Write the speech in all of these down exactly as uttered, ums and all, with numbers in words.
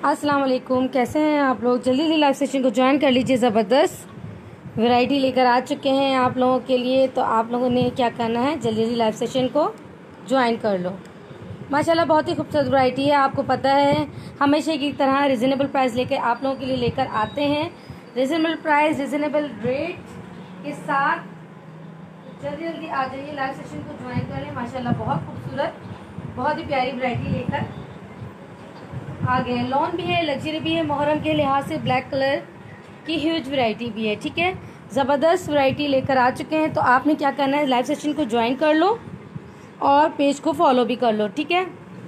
अस्सलाम वालेकुम, कैसे हैं आप लोग। जल्दी जल्दी लाइव सेशन को ज्वाइन कर लीजिए। ज़बरदस्त वैरायटी लेकर आ चुके हैं आप लोगों के लिए। तो आप लोगों ने क्या करना है, जल्दी जल्दी लाइव सेशन को ज्वाइन कर लो। माशाल्लाह बहुत ही खूबसूरत वैरायटी है। आपको पता है हमेशा की तरह रिजनेबल प्राइस लेकर आप लोगों के लिए लेकर आते हैं। रिजनेबल प्राइस, रिजनेबल रेट के साथ जल्दी जल्दी आ जाइए, लाइव सेशन को ज्वाइन कर लें। माशाल्लाह बहुत खूबसूरत, बहुत ही प्यारी वैरायटी लेकर आ गए। लॉन भी है, लग्जरी भी है, मुहर्रम के लिहाज से ब्लैक कलर की ह्यूज वैरायटी भी है। ठीक है, ज़बरदस्त वैरायटी लेकर आ चुके हैं। तो आपने क्या करना है, लाइव सेशन को ज्वाइन कर लो और पेज को फॉलो भी कर लो। ठीक है,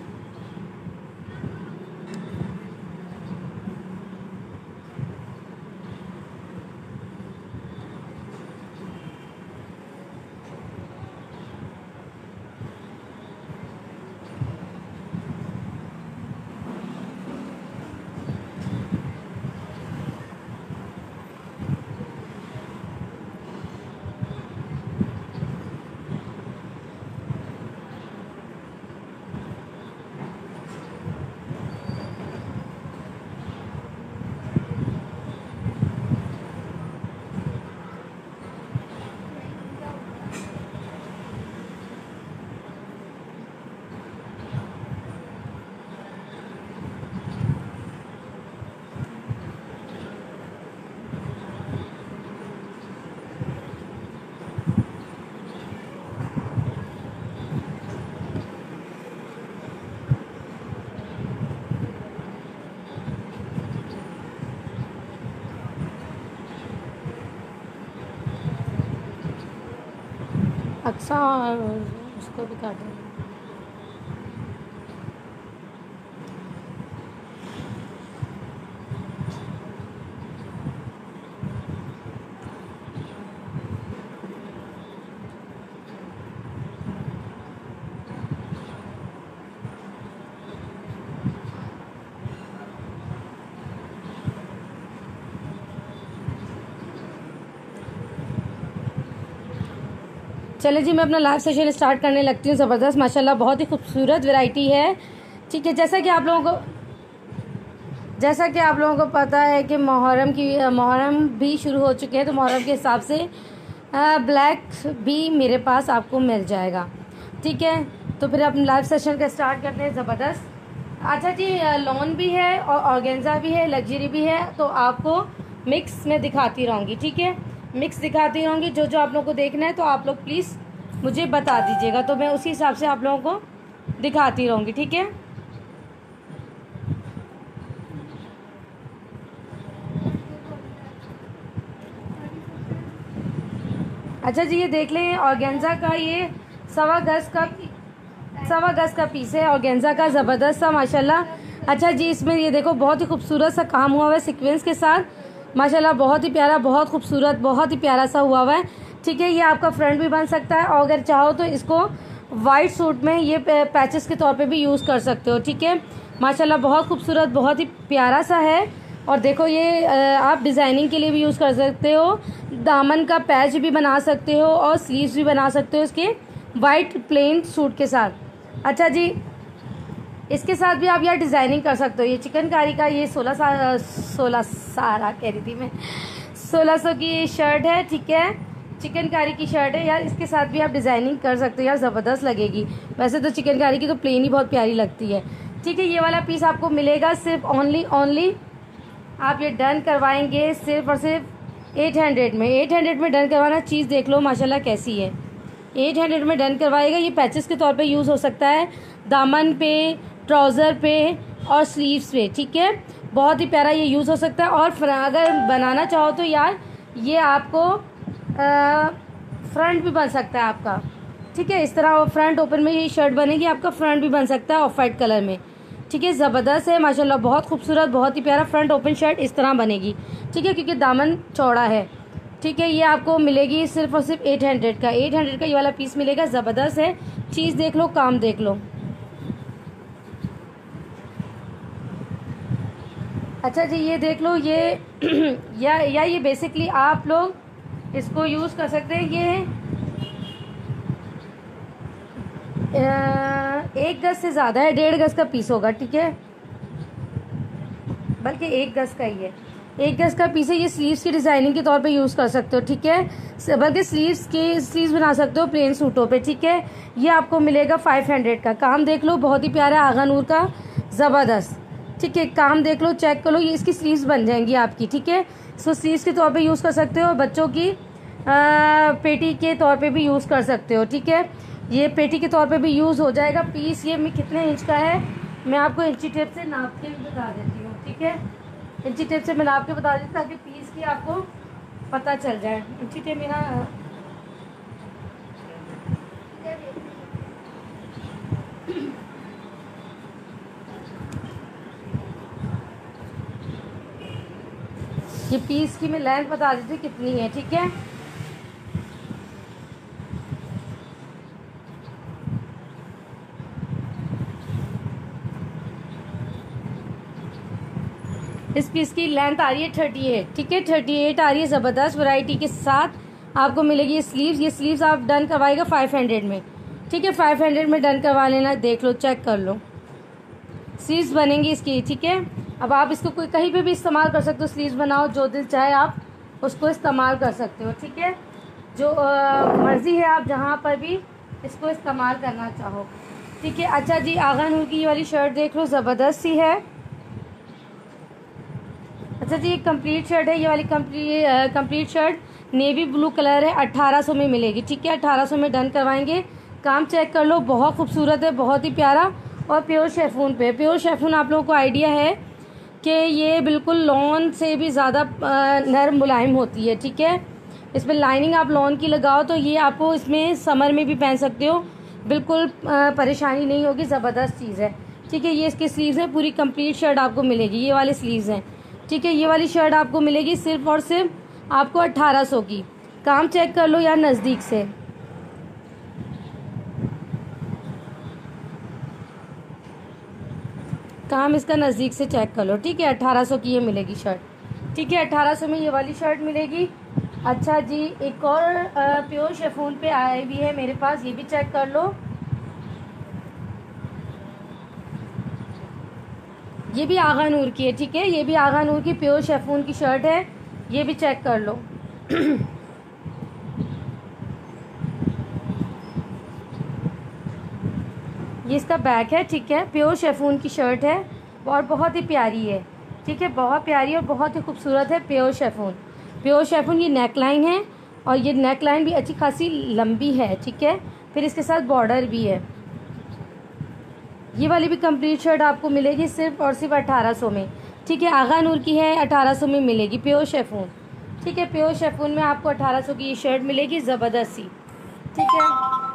अक्सा उसको भी काट दो। चले जी, मैं अपना लाइव सेशन स्टार्ट करने लगती हूँ। ज़बरदस्त माशाल्लाह बहुत ही खूबसूरत वैरायटी है। ठीक है, जैसा कि आप लोगों को जैसा कि आप लोगों को पता है कि मुहर्रम की मुहर्रम भी शुरू हो चुके हैं। तो मुहर्रम के हिसाब से ब्लैक भी मेरे पास आपको मिल जाएगा। ठीक है, तो फिर अपने लाइव सेशन का स्टार्ट करते हैं। ज़बरदस्त। अच्छा जी, लॉन भी है और ऑर्गेन्जा भी है, लग्जरी भी है। तो आपको मिक्स में दिखाती रहूँगी। ठीक है, मिक्स दिखाती रहूँगी। जो जो आप लोगों को देखना है तो आप लोग प्लीज़ मुझे बता दीजिएगा, तो मैं उसी हिसाब से आप लोगों को दिखाती रहूँगी। ठीक है, अच्छा जी, ये देख लें ऑर्गेन्जा का, ये सवा गज का सवा गज का पीस है ऑर्गेन्जा का। ज़बरदस्त सा माशाल्लाह। अच्छा जी, इसमें ये देखो बहुत ही खूबसूरत सा काम हुआ हुआ है सीक्वेंस के साथ। माशाल्लाह बहुत ही प्यारा, बहुत खूबसूरत, बहुत ही प्यारा सा हुआ हुआ है। ठीक है, ये आपका फ्रंट भी बन सकता है और अगर चाहो तो इसको वाइट सूट में ये पैचेस के तौर पे भी यूज़ कर सकते हो। ठीक है, माशाल्लाह बहुत खूबसूरत, बहुत ही प्यारा सा है। और देखो ये आप डिज़ाइनिंग के लिए भी यूज़ कर सकते हो, दामन का पैच भी बना सकते हो और स्लीव्स भी बना सकते हो इसके वाइट प्लेन सूट के साथ। अच्छा जी, इसके साथ भी आप यार डिज़ाइनिंग कर सकते हो। ये चिकनकारी का ये सोलह सा सोलह सारा कह रही थी मैं सोलह सौ की शर्ट है। ठीक है, चिकनकारी की शर्ट है यार, इसके साथ भी आप डिज़ाइनिंग कर सकते हो यार, ज़बरदस्त लगेगी। वैसे तो चिकनकारी की तो प्लेन ही बहुत प्यारी लगती है। ठीक है, ये वाला पीस आपको मिलेगा सिर्फ ओनली ओनली आप ये डन करवाएंगे सिर्फ और सिर्फ एट हंड्रेड में। एट हंड्रेड में डन करवाना, चीज़ देख लो माशाल्लाह कैसी है। एट हंड्रेड में डन करवाएगा। ये पैचेस के तौर पे यूज़ हो सकता है दामन पे, ट्राउज़र पे और स्लीव्स पे। ठीक है, बहुत ही प्यारा ये यूज़ हो सकता है। और अगर बनाना चाहो तो यार ये आपको आ, फ्रंट भी बन सकता है आपका। ठीक है, इस तरह फ्रंट ओपन में ये शर्ट बनेगी, आपका फ्रंट भी बन सकता है ऑफ वाइट कलर में। ठीक है, ज़बरदस्त है माशाल्लाह, बहुत खूबसूरत, बहुत ही प्यारा फ्रंट ओपन शर्ट इस तरह बनेगी। ठीक है, क्योंकि दामन चौड़ा है। ठीक है, ये आपको मिलेगी सिर्फ और सिर्फ एट हंड्रेड का। एट हंड्रेड का ये वाला पीस मिलेगा। ज़बरदस्त है, चीज़ देख लो, काम देख लो। अच्छा जी, ये देख लो, ये या या ये बेसिकली आप लोग इसको यूज़ कर सकते हैं। ये एक गज से ज़्यादा है, डेढ़ गज का पीस होगा। ठीक है, बल्कि एक गज का ही है, एक गज का पीस है। ये स्लीव्स की डिज़ाइनिंग के तौर पे यूज़ कर सकते हो, ठीक है, बल्कि स्लीव्स के स्लीव्स बना सकते हो प्लेन सूटों पे, ठीक है। ये आपको मिलेगा फाइव हंड्रेड का। काम देख लो, बहुत ही प्यारा आगा नूर का, ज़बरदस्त, ठीक है। काम देख लो, चेक कर लो, ये इसकी स्लीव्स बन जाएंगी आपकी, ठीक है। इसको स्लीव्स के तौर पे यूज़ कर सकते हो, बच्चों की आ, पेटी के तौर पे भी यूज़ कर सकते हो, ठीक है। ये पेटी के तौर पे भी यूज़ हो जाएगा। पीस ये कितने इंच का है मैं आपको इंची टेप से नाप के भी बता देती हूँ, ठीक है। इंची टेप से मैं नाप के बता देती हूँ ताकि पीस की आपको पता चल जाए। इंची टेप मेरा ये पीस की मैं लेंथ बता देती हूँ कितनी है, ठीक है। इस पीस की लेंथ आ रही है थर्टी एट, ठीक है, थर्टी एट आ रही है। ज़बरदस्त वैरायटी के साथ आपको मिलेगी ये स्लीव्स। ये स्लीव्स आप डन करवाएगा फाइव हंड्रेड में, ठीक है, फाइव हंड्रेड में डन करवा लेना। देख लो, चेक कर लो, स्लीव्स बनेंगी इसकी, ठीक है। अब आप इसको कोई कहीं पे भी इस्तेमाल कर सकते हो, स्लीव्स बनाओ, जो दिल चाहे आप उसको इस्तेमाल कर सकते हो, ठीक है। जो मर्ज़ी है आप जहाँ पर भी इसको इस्तेमाल करना चाहो, ठीक है। अच्छा जी, आगा नूर की ये वाली शर्ट देख लो, ज़बरदस्त सी है। अच्छा जी, एक कंप्लीट शर्ट है, ये वाली complete complete shirt navy blue colour है, अट्ठारह सौ में मिलेगी, ठीक है, अट्ठारह सौ में डन करवाएंगे। काम चेक कर लो, बहुत खूबसूरत है, बहुत ही प्यारा, और प्योर शेफून पे। प्योर शेफून आप लोगों को आइडिया है कि ये बिल्कुल लॉन से भी ज़्यादा नरम मुलायम होती है, ठीक है। इसमें लाइनिंग आप लॉन की लगाओ तो ये आपको इसमें समर में भी पहन सकते हो, बिल्कुल परेशानी नहीं होगी, ज़बरदस्त चीज़ है, ठीक है। ये इसके स्लीव्स हैं, पूरी कंप्लीट शर्ट आपको मिलेगी, ये वाले स्लीव्स हैं, ठीक है। ये वाली शर्ट आपको मिलेगी सिर्फ और सिर्फ आपको अट्ठारह सौ की। काम चेक कर लो यार नज़दीक से, काम इसका नज़दीक से चेक कर लो, ठीक है। अट्ठारह सौ की ये मिलेगी शर्ट, ठीक है, अट्ठारह सौ में ये वाली शर्ट मिलेगी। अच्छा जी, एक और प्योर शेफून पे आई हुई है मेरे पास, ये भी चेक कर लो। ये भी आगा नूर की है, ठीक है, ये भी आगा नूर की प्योर शेफून की शर्ट है, ये भी चेक कर लो। ये इसका बैक है, ठीक है, प्योर शेफून की शर्ट है और बहुत ही प्यारी है, ठीक है, बहुत प्यारी और बहुत ही खूबसूरत है। प्योर शेफून, प्योर शेफून, ये नेक लाइन है और ये नेक लाइन भी अच्छी खासी लंबी है, ठीक है, फिर इसके साथ बॉर्डर भी है। ये वाली भी कंप्लीट शर्ट आपको मिलेगी सिर्फ और सिर्फ अठारह सौ में, ठीक है, आगा नूर की है, अठारह सौ में मिलेगी प्योर शेफून, ठीक है। प्योर शेफून में आपको अठारह सौ की ये शर्ट मिलेगी, ज़बरदस्त सी, ठीक है।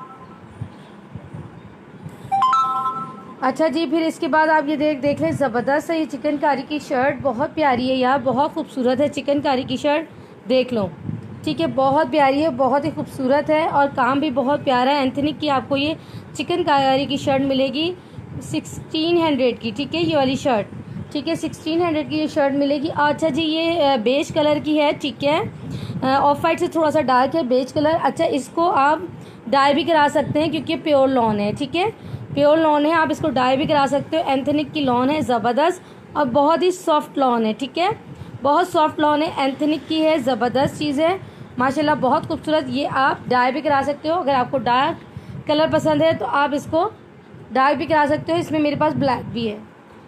अच्छा जी, फिर इसके बाद आप ये देख देख लें, ज़बरदस्त है ये चिकनकारी की शर्ट, बहुत प्यारी है यार, बहुत खूबसूरत है चिकनकारी की शर्ट, देख लो, ठीक है, बहुत प्यारी है, बहुत ही खूबसूरत है और काम भी बहुत प्यारा है। एंथनिक की आपको ये चिकनकारी की शर्ट मिलेगी सिक्सटीन हंड्रेड की, ठीक है, ये वाली शर्ट, ठीक है, सिक्सटीन हंड्रेड की ये शर्ट मिलेगी। अच्छा जी, ये बेज कलर की है, ठीक है, ऑफ वाइट से थोड़ा सा डार्क है, बेज कलर। अच्छा, इसको आप डाई भी करा सकते हैं क्योंकि प्योर लॉन है, ठीक है, प्योर लॉन है, आप इसको डाई भी करा सकते हो। एंथनिक की लॉन है, ज़बरदस्त और बहुत ही सॉफ्ट लॉन है, ठीक है, बहुत सॉफ्ट लॉन है, एंथनिक की है, ज़बरदस्त चीज़ है माशाल्लाह, बहुत खूबसूरत। ये आप डाई भी करा सकते हो, अगर आपको डार्क कलर पसंद है तो आप इसको डार्क भी करा सकते हो। इसमें मेरे पास ब्लैक भी है।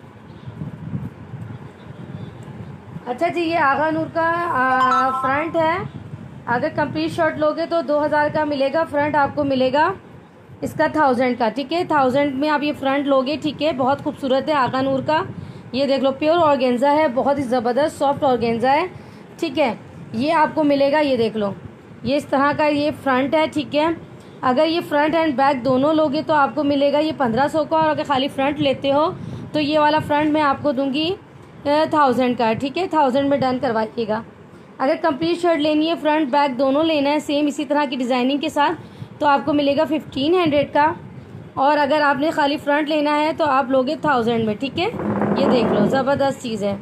अच्छा जी, ये आगा नूर का आ, फ्रंट है, अगर कंप्लीट शर्ट लोगे तो दो हज़ार का मिलेगा, फ्रंट आपको मिलेगा इसका थाउजेंड का, ठीक है, थाउजेंड में आप ये फ्रंट लोगे, ठीक है, बहुत खूबसूरत है आगा नूर का। ये देख लो, प्योर ऑर्गेन्जा है, बहुत ही ज़बरदस्त सॉफ्ट ऑर्गेन्जा है, ठीक है, ये आपको मिलेगा, ये देख लो, ये इस तरह का ये फ्रंट है, ठीक है। अगर ये फ्रंट एंड बैक दोनों लोगे तो आपको मिलेगा ये पंद्रह सौ का, और अगर खाली फ्रंट लेते हो तो ये वाला फ्रंट मैं आपको दूंगी थाउजेंड का, ठीक है, थाउजेंड में डन करवाइएगा। अगर कंप्लीट शर्ट लेनी है, फ्रंट बैक दोनों लेना है सेम इसी तरह की डिज़ाइनिंग के साथ, तो आपको मिलेगा फिफ्टीन हंड्रेड का, और अगर आपने खाली फ्रंट लेना है तो आप लोगे थाउजेंड में, ठीक है। ये देख लो, ज़बरदस्त चीज़ है,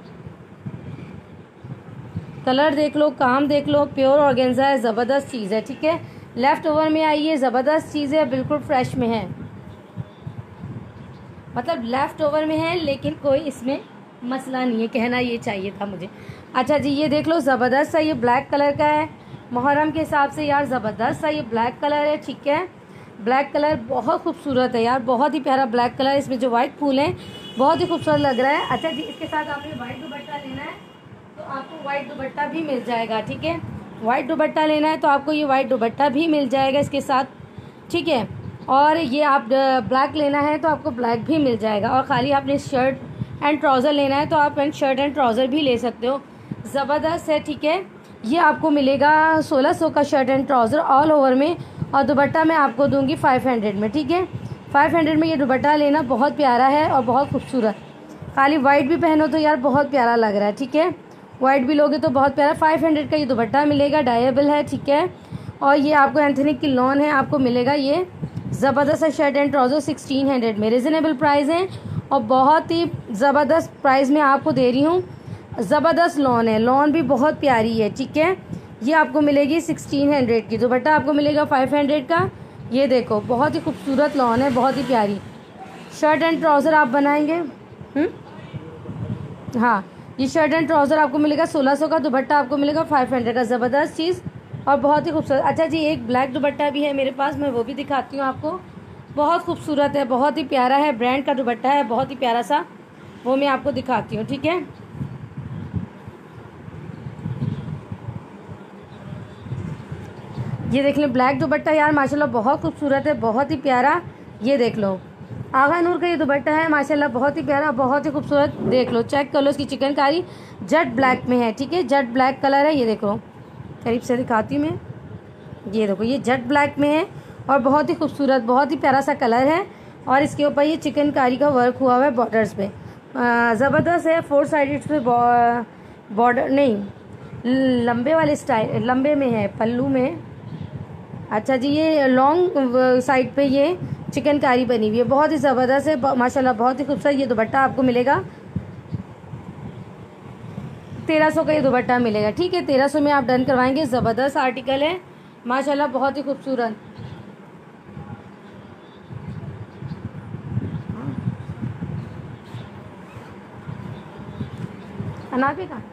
कलर देख लो, काम देख लो, प्योर ऑर्गेन्जा है, ज़बरदस्त चीज़ है, ठीक है। लेफ्ट ओवर में आई है, ज़बरदस्त चीज़ है, बिल्कुल फ्रेश में है, मतलब लेफ्ट ओवर में है लेकिन कोई इसमें मसला नहीं है, कहना ये चाहिए था मुझे। अच्छा जी ये देख लो ज़बरदस्त सा ये ब्लैक कलर का है, मुहर्रम के हिसाब से यार ज़बरदस्त सा ये ब्लैक कलर है, ठीक है। ब्लैक कलर बहुत खूबसूरत है यार, बहुत ही प्यारा ब्लैक कलर, इसमें जो वाइट फूल हैं बहुत ही खूबसूरत लग रहा है। अच्छा जी इसके साथ आपने वाइट दुपट्टा लेना है तो आपको वाइट दुपट्टा भी मिल जाएगा, ठीक है। वाइट दुपट्टा लेना है तो आपको ये वाइट दुपट्टा भी मिल जाएगा इसके साथ, ठीक है। और ये आप ब्लैक लेना है तो आपको ब्लैक भी मिल जाएगा। और ख़ाली आपने शर्ट एंड ट्राउज़र लेना है तो आप एंड शर्ट एंड ट्राउज़र भी ले सकते हो, ज़बरदस्त है, ठीक है। ये आपको मिलेगा सोलह सौ का shirt and trouser all over में, और दुपट्टा मैं आपको दूंगी फाइव हंड्रेड में, ठीक है। फाइव हंड्रेड में ये दुपट्टा लेना, बहुत प्यारा है और बहुत खूबसूरत। खाली वाइट भी पहनो तो यार बहुत प्यारा लग रहा है, ठीक है। वाइट भी लोगे तो बहुत प्यारा। फाइव हंड्रेड का ये दुपट्टा मिलेगा, डायबल है, ठीक है। और ये आपको एंथनिक की लॉन है, आपको मिलेगा ये ज़बरदस्त shirt and trouser sixteen hundred में, रिजनेबल प्राइस है और बहुत ही ज़बरदस्त प्राइस में आपको दे रही हूँ। ज़बरदस्त लॉन है, लॉन भी बहुत प्यारी है, ठीक है। ये आपको मिलेगी सिक्सटीन हंड्रेड की, दुपट्टा आपको मिलेगा फाइव हंड्रेड का। ये देखो बहुत ही खूबसूरत लॉन है, बहुत ही प्यारी शर्ट एंड ट्राउज़र आप बनाएंगे। हुँ? हाँ ये शर्ट एंड ट्राउज़र आपको मिलेगा सोलह सौ का, दुपट्टा आपको मिलेगा फाइव हंड्रेड का, ज़बरदस्त चीज़ और बहुत ही खूबसूरत। अच्छा जी एक ब्लैक दुपट्टा भी है मेरे पास, मैं वो भी दिखाती हूँ आपको, बहुत खूबसूरत है, बहुत ही प्यारा है, ब्रांड का दुपट्टा है, बहुत ही प्यारा सा, वो मैं आपको दिखाती हूँ, ठीक है। ये देख लें ब्लैक दुपट्टा यार माशाल्लाह बहुत खूबसूरत है, बहुत ही प्यारा। ये देख लो आगा नूर का ये दुपट्टा है माशाल्लाह, बहुत ही प्यारा, बहुत ही खूबसूरत। देख लो चेक कर लो इसकी चिकनकारी, जेट ब्लैक में है, ठीक है, जेट ब्लैक कलर है। ये देखो करीब से दिखाती हूँ मैं, ये देखो ये जेट ब्लैक में है और बहुत ही खूबसूरत, बहुत ही प्यारा सा कलर है। और इसके ऊपर ये चिकनकारी का वर्क हुआ हुआ है बॉर्डर्स पे, ज़बरदस्त है। फोर साइडेड पे बॉर्डर नहीं, लंबे वाले स्टाइल, लंबे में है, पल्लू में। अच्छा जी ये लॉन्ग साइड पे ये चिकनकारी बनी हुई है, बहुत ही ज़बरदस्त है माशाल्लाह, बहुत ही खूबसूरत। ये दुपट्टा आपको मिलेगा तेरह सौ का, ये दुपट्टा मिलेगा, ठीक है, तेरह सौ में आप डन करवाएंगे। ज़बरदस्त आर्टिकल है माशाल्लाह, बहुत ही खूबसूरत। अनाबे का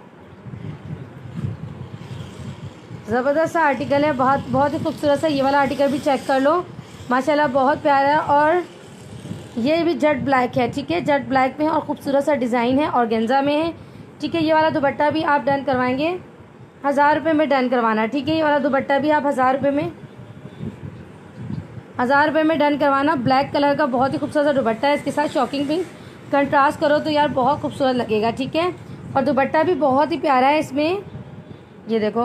ज़बरदस्त सा आर्टिकल है, बहुत बहुत ही खूबसूरत सा। ये वाला आर्टिकल भी चेक कर लो माशाल्लाह, बहुत प्यारा है। और ये भी जेट ब्लैक है, ठीक है, जेट ब्लैक में है और खूबसूरत सा डिज़ाइन है, ऑर्गेन्जा में है, ठीक है। ये वाला दुपट्टा भी आप डन करवाएंगे हज़ार रुपये में डन करवाना, ठीक है। ये वाला दुपट्टा भी आप हज़ार रुपये में हज़ार रुपये में डन करवाना। ब्लैक कलर का बहुत ही खूबसूरत सा दुपट्टा है, इसके साथ शॉकिंग पिंक कंट्रास्ट करो तो यार बहुत खूबसूरत लगेगा, ठीक है। और दुपट्टा भी बहुत ही प्यारा है, इसमें ये देखो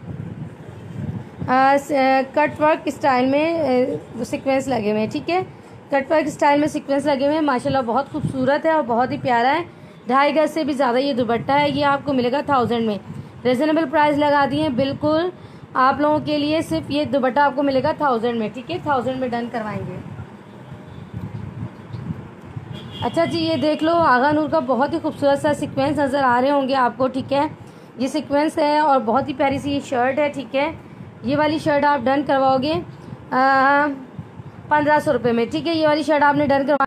आ, कट वर्क स्टाइल में सीक्वेंस लगे हुए हैं, ठीक है, कट वर्क स्टाइल में सीक्वेंस लगे हुए हैं माशाल्लाह, बहुत खूबसूरत है और बहुत ही प्यारा है। ढाई गज से भी ज़्यादा ये दुपट्टा है, ये आपको मिलेगा थाउजेंड में, रिजनेबल प्राइस लगा दिए हैं बिल्कुल आप लोगों के लिए। सिर्फ ये दुपट्टा आपको मिलेगा थाउजेंड में, ठीक है, थाउजेंड में डन करवाएंगे। अच्छा जी ये देख लो आगा नूर का बहुत ही खूबसूरत सा सीक्वेंस नज़र आ रहे होंगे आपको, ठीक है, ये सीक्वेंस है और बहुत ही प्यारी सी ये शर्ट है, ठीक है। ये वाली शर्ट आप डन करवाओगे पंद्रह सौ रुपये में, ठीक है, ये वाली शर्ट आपने डन करवा।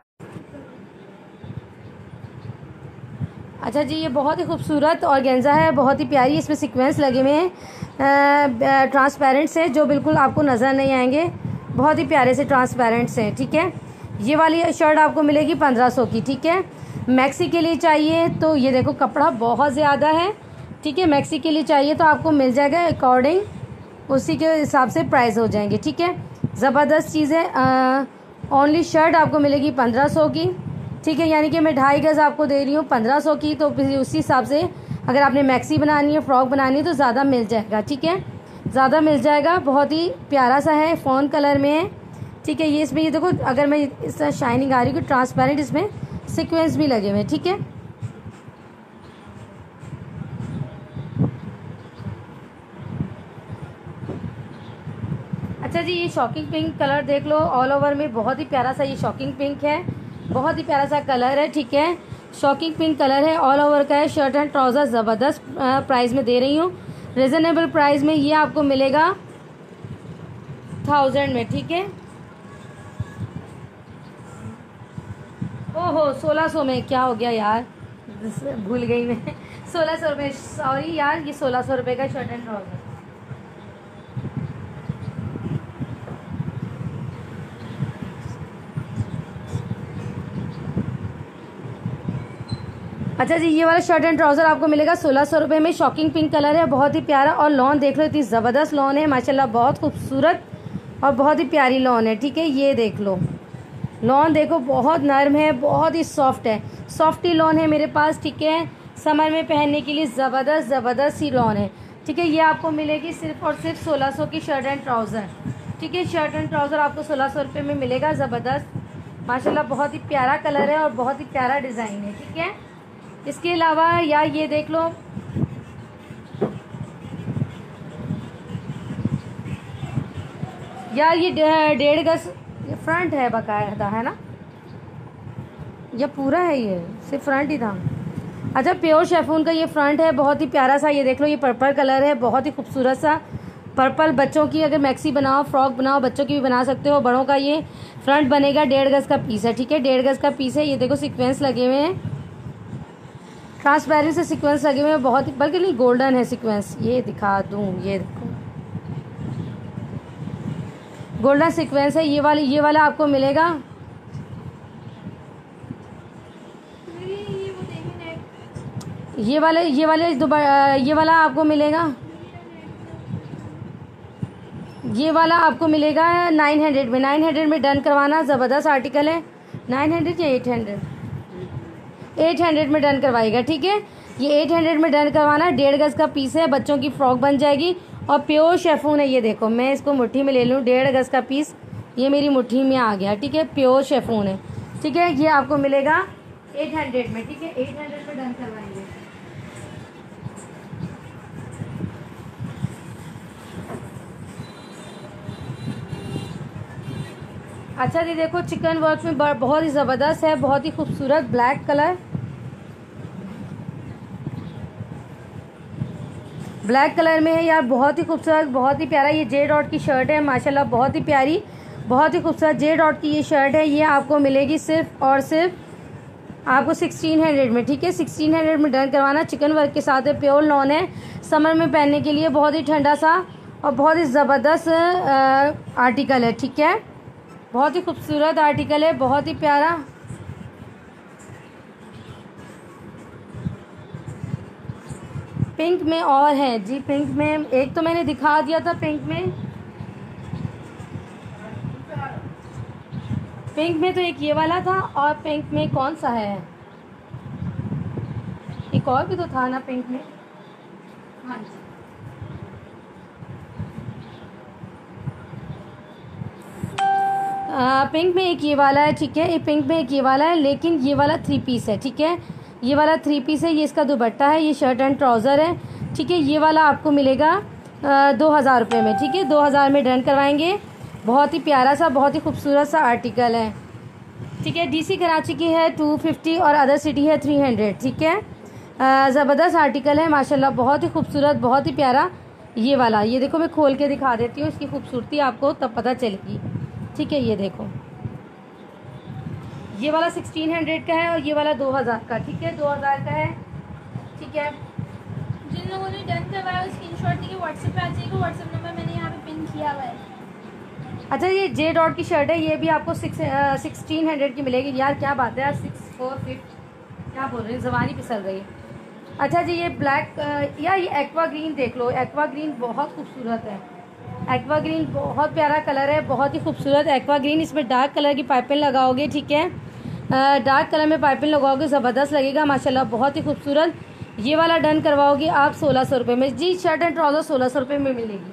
अच्छा जी ये बहुत ही खूबसूरत ऑर्गेन्जा है, बहुत ही प्यारी, इसमें सीक्वेंस लगे हुए हैं ट्रांसपेरेंट से, जो बिल्कुल आपको नज़र नहीं आएंगे, बहुत ही प्यारे से ट्रांसपेरेंट से, ठीक है। ये वाली शर्ट आपको मिलेगी पंद्रह सौ की, ठीक है। मैक्सी के लिए चाहिए तो ये देखो कपड़ा बहुत ज़्यादा है, ठीक है, मैक्सी के लिए चाहिए तो आपको मिल जाएगा अकॉर्डिंग उसी के हिसाब से प्राइस हो जाएंगे, ठीक है। ज़बरदस्त चीज़ है। ओनली शर्ट आपको मिलेगी पंद्रह सौ की, ठीक है, यानी कि मैं ढाई गज़ आपको दे रही हूँ पंद्रह सौ की, तो उसी हिसाब से अगर आपने मैक्सी बनानी है, फ्रॉक बनानी है तो ज़्यादा मिल जाएगा, ठीक है, ज़्यादा मिल जाएगा। बहुत ही प्यारा सा है, फ़ोन कलर में है, ठीक है। ये इसमें ये देखो अगर मैं इस तरह शाइनिंग आ रही हूँ, ट्रांसपेरेंट इसमें सीक्वेंस भी लगे हुए हैं, ठीक है। अच्छा जी ये शॉकिंग पिंक कलर देख लो, ऑल ओवर में बहुत ही प्यारा सा ये शॉकिंग पिंक है, बहुत ही प्यारा सा कलर है, ठीक है, शॉकिंग पिंक कलर है, ऑल ओवर का है। शर्ट एंड ट्राउज़र ज़बरदस्त प्राइस में दे रही हूँ, रिजनेबल प्राइस में ये आपको मिलेगा थाउजेंड में, ठीक है। ओहो सोलह सौ में क्या हो गया यार, भूल गई मैं। सोलह सौ रुपये, सॉरी यार, ये सोलह सौ रुपये का शर्ट एंड ट्राउज़र। अच्छा जी, ये वाला शर्ट एंड ट्राउज़र आपको मिलेगा सोलह सौ रुपये में। शॉकिंग पिंक कलर है, बहुत ही प्यारा। और लॉन देख लो, इतनी ज़बरदस्त लॉन है माशाल्लाह, बहुत खूबसूरत और बहुत ही प्यारी लॉन है। ठीक है, ये देख लो, लॉन देखो बहुत नरम है, बहुत ही सॉफ्ट है, सॉफ्टी लॉन है मेरे पास। ठीक है, समर में पहनने के लिए ज़बरदस्त ज़बरदस्त सी लॉन है। ठीक है, ये आपको मिलेगी सिर्फ और सिर्फ सोलह सौ की शर्ट एंड ट्राउज़र। ठीक है, शर्ट एंड ट्राउज़र आपको सोलह सौ रुपये में मिलेगा। ज़बरदस्त माशाल्लाह, बहुत ही प्यारा कलर है और बहुत ही प्यारा डिज़ाइन है। ठीक है, इसके अलावा या ये देख लो, यार ये डेढ़ गज ये फ्रंट है बकायदा, है ना, ये पूरा है, ये सिर्फ फ्रंट ही था। अच्छा, प्योर शेफून का ये फ्रंट है, बहुत ही प्यारा सा। ये देख लो, ये पर्पल कलर है, बहुत ही खूबसूरत सा पर्पल। बच्चों की अगर मैक्सी बनाओ, फ्रॉक बनाओ, बच्चों की भी बना सकते हो। बड़ों का ये फ्रंट बनेगा, डेढ़ गज का पीस है। ठीक है, डेढ़ गज का पीस है। ये देखो सीक्वेंस लगे हुए हैं, ट्रांसपेरेंट से सीक्वेंस लगे हुए हैं, बहुत ही, बल्कि नहीं गोल्डन है सीक्वेंस। ये दिखा दूँ, ये देखो गोल्डन सीक्वेंस है। ये वाली ये वाला आपको मिलेगा, ये वाले ये वाले ये वाला आपको मिलेगा, ये वाला आपको मिलेगा नाइन हंड्रेड में। नाइन हंड्रेड में डन करवाना, ज़बरदस्त आर्टिकल है। नाइन हंड्रेड या एट हंड्रेड एट हंड्रेड में डन करवाएगा। ठीक है, ये एट हंड्रेड में डन करवाना। डेढ़ गज का पीस है, बच्चों की फ्रॉक बन जाएगी और प्योर शेफून है। ये देखो, मैं इसको मुट्ठी में ले लूँ, डेढ़ गज का पीस ये मेरी मुट्ठी में आ गया। ठीक है, प्योर शेफून है। ठीक है, ये आपको मिलेगा एट हंड्रेड में। ठीक है, एट हंड्रेड में डन करवाएंगे। अच्छा जी, देखो चिकन वर्क में बहुत ही ज़बरदस्त है, बहुत ही खूबसूरत ब्लैक कलर, ब्लैक कलर में है यार, बहुत ही खूबसूरत, बहुत ही प्यारा। ये जे डॉट की शर्ट है माशाल्लाह, बहुत ही प्यारी, बहुत ही खूबसूरत जे डॉट की ये शर्ट है। ये आपको मिलेगी सिर्फ और सिर्फ आपको सिक्सटीन हंड्रेड में। ठीक है, सिक्सटीन हंड्रेड में डन करवाना। चिकन वर्क के साथ है, प्योर लॉन है, समर में पहनने के लिए बहुत ही ठंडा सा और बहुत ही ज़बरदस्त आर्टिकल है। ठीक है, बहुत ही खूबसूरत आर्टिकल है, बहुत ही प्यारा। पिंक में और है जी, पिंक में एक तो मैंने दिखा दिया था। पिंक में पिंक में तो एक ये वाला था, और पिंक में कौन सा है, एक और भी तो था ना पिंक में। हाँ जी, आ, पिंक में एक ये वाला है। ठीक है, ये पिंक में एक ये वाला है, लेकिन ये वाला थ्री पीस है। ठीक है, ये वाला थ्री पीस है, ये इसका दुपट्टा है, ये शर्ट एंड ट्राउज़र है। ठीक है, ये वाला आपको मिलेगा दो हज़ार रुपये में। ठीक है, दो हज़ार में डन करवाएंगे। बहुत ही प्यारा सा, बहुत ही खूबसूरत सा आर्टिकल है। ठीक है, डीसी कराची की है टू फिफ्टी और अदर सिटी है थ्री हंड्रेड। ठीक है, ज़बरदस्त आर्टिकल है माशाल्लाह, बहुत ही खूबसूरत, बहुत ही प्यारा। ये वाला, ये देखो मैं खोल के दिखा देती हूँ, इसकी खूबसूरती आपको तब पता चलेगी। ठीक है, ये देखो, ये वाला सिक्सटीन हंड्रेड का है और ये वाला दो हज़ार का। ठीक है, दो हज़ार का है। ठीक है, जिन लोगों ने डन करवाया स्क्रीनशॉट लेके व्हाट्सएप पे आ जाएगा। व्हाट्सएप नंबर मैंने यहाँ पे पिन किया हुआ है। अच्छा, ये जे डॉट की शर्ट है, ये भी आपको सिक्स सिक्सटीन हंड्रेड की मिलेगी। यार क्या बात है यार, सिक्स फोर फिफ्ट क्या बोल रहे हैं, ज़बानी फिसल रही है। अच्छा जी, ये ब्लैक, यार ये एक्वा ग्रीन देख लो, एक्वा ग्रीन बहुत खूबसूरत है। एक्वा ग्रीन बहुत प्यारा कलर है, बहुत ही खूबसूरत एक्वा ग्रीन। इसमें डार्क कलर की पाइपिंग लगाओगे। ठीक है, डार्क कलर में पाइपिंग लगाओगे, ज़बरदस्त लगेगा माशाल्लाह, बहुत ही खूबसूरत। ये वाला डन करवाओगे आप सोलह सौ रुपये में जी। शर्ट एंड ट्राउज़र सोलह सौ रुपये में मिलेगी।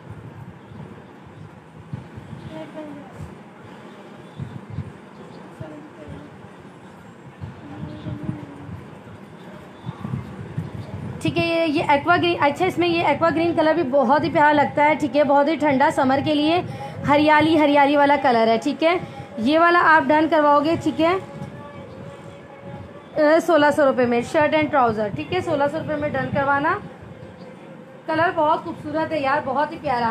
ठीक है, ये ये एक्वा ग्रीन, अच्छा इसमें ये एक्वा ग्रीन कलर भी बहुत ही प्यारा लगता है। ठीक है, बहुत ही ठंडा समर के लिए हरियाली हरियाली वाला कलर है। ठीक है, ये वाला आप डन करवाओगे। ठीक है, सोलह सौ रुपये में शर्ट एंड ट्राउज़र। ठीक है, सोलह सौ रुपये में डन करवाना। कलर बहुत खूबसूरत है यार, बहुत ही प्यारा।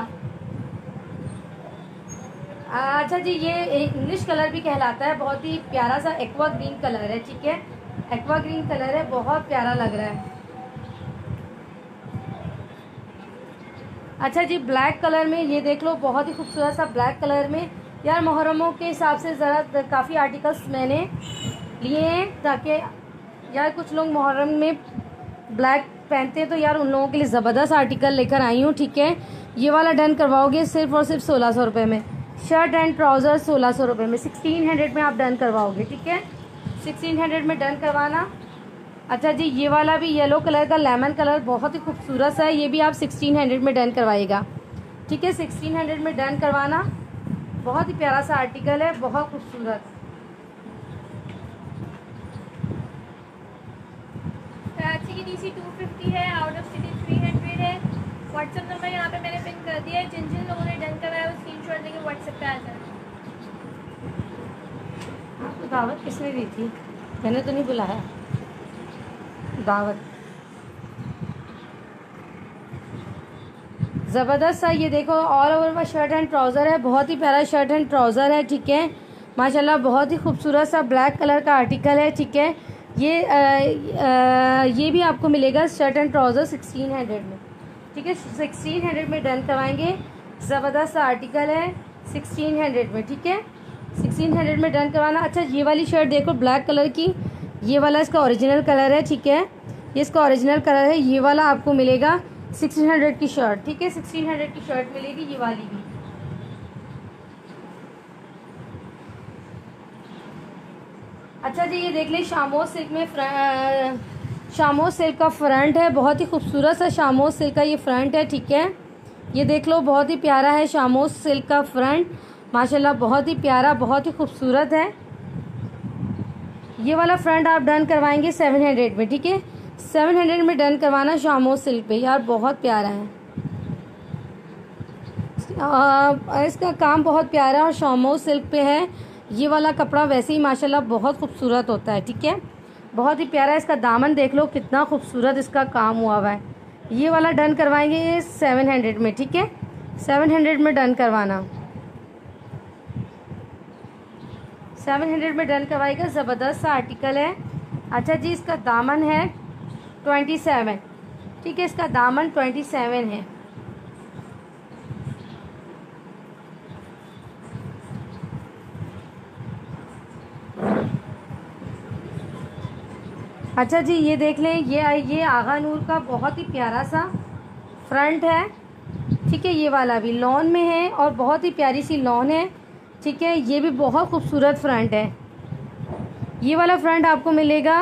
अच्छा जी, ये इंग्लिश कलर भी कहलाता है, बहुत ही प्यारा सा एक्वा ग्रीन कलर है। ठीक है, एक्वा ग्रीन कलर है, बहुत प्यारा लग रहा है। अच्छा जी, ब्लैक कलर में ये देख लो, बहुत ही खूबसूरत सा ब्लैक कलर में। यार मुहर्रमों के हिसाब से ज़रा काफ़ी आर्टिकल्स मैंने लिए हैं, ताकि यार कुछ लोग मुहर्रम में ब्लैक पहनते हैं, तो यार उन लोगों के लिए ज़बरदस्त आर्टिकल लेकर आई हूँ। ठीक है, ये वाला डन करवाओगे सिर्फ और सिर्फ सोलह सौ रुपये में। शर्ट एंड ट्राउज़र सोलह सौ रुपये में, सिक्सटीन हंड्रेड में आप डन करवाओगे। ठीक है, सिक्सटीन हंड्रेड में डन करवाना। अच्छा जी, ये वाला भी येलो कलर का लेमन कलर बहुत ही खूबसूरत सा है, ये भी आप सिक्सटीन हंड्रेड में डन करवाइएगा। ठीक है, सिक्सटीन हंड्रेड में डन करवाना। बहुत ही प्यारा सा आर्टिकल है, बहुत खूबसूरत। कराची की डीसी टू फिफ्टी है, out of city three hundred है। व्हाट्सएप नंबर यहाँ पे मैंने पिन कर दिया है, जिन जिन लोगों ने डन करवाया वो स्क्रीनशॉट लेके व्हाट्सएप पे आ जाए। आपको दावत किसने दी थी? मैंने तो नहीं बुलाया दावत। ज़बरदस्त सा ये देखो, ऑल ओवर का शर्ट एंड ट्राउज़र है, बहुत ही प्यारा शर्ट एंड ट्राउज़र है। ठीक है, माशाल्लाह बहुत ही खूबसूरत सा ब्लैक कलर का आर्टिकल है। ठीक है, ये आ, आ, ये भी आपको मिलेगा shirt and trouser sixteen hundred में। ठीक है, सिक्सटीन हंड्रेड में डन करवाएंगे। ज़बरदस्त सा आर्टिकल है सिक्सटीन हंड्रेड में। ठीक है, सिक्सटीन हंड्रेड में डन करवाना। अच्छा, ये वाली शर्ट देखो ब्लैक कलर की, ये वाला इसका ओरिजिनल कलर है। ठीक है, ये इसका ओरिजिनल कलर है। ये वाला आपको मिलेगा सिक्सटीन हंड्रेड की शर्ट। ठीक है, सिक्सटीन हंड्रेड की शर्ट मिलेगी, ये वाली भी। अच्छा जी, ये देख लें, शामोज सिल्क में शामोज सिल्क का फ्रंट है, बहुत ही खूबसूरत सा शामोज सिल्क का ये फ्रंट है। ठीक है, ये देख लो, बहुत ही प्यारा है शामोज सिल्क का फ्रंट, माशाल्लाह बहुत ही प्यारा, बहुत ही खूबसूरत है। ये वाला फ्रंट आप डन करवाएंगे सेवन हंड्रेड में। ठीक है, सेवन हंड्रेड में डन करवाना शामोज सिल्क पे, यार बहुत प्यारा है। आ, इसका काम बहुत प्यारा है और शामोज सिल्क पे है। ये वाला कपड़ा वैसे ही माशाल्लाह बहुत खूबसूरत होता है। ठीक है, बहुत ही प्यारा है। इसका दामन देख लो, कितना खूबसूरत इसका काम हुआ हुआ है। ये वाला डन करवाएंगे सेवन हंड्रेड में। ठीक है, सेवन हंड्रेड में डन करवाना, सेवन हंड्रेड में डन करवाएगा। ज़बरदस्त सा आर्टिकल है। अच्छा जी, इसका दामन है ट्वेंटी सेवन। ठीक है, इसका दामन ट्वेंटी सेवन है। अच्छा जी, ये देख लें, ये ये आगा नूर का बहुत ही प्यारा सा फ्रंट है। ठीक है, ये वाला भी लॉन में है और बहुत ही प्यारी सी लॉन है। ठीक है, ये भी बहुत खूबसूरत फ्रंट है। ये वाला फ्रंट आपको मिलेगा,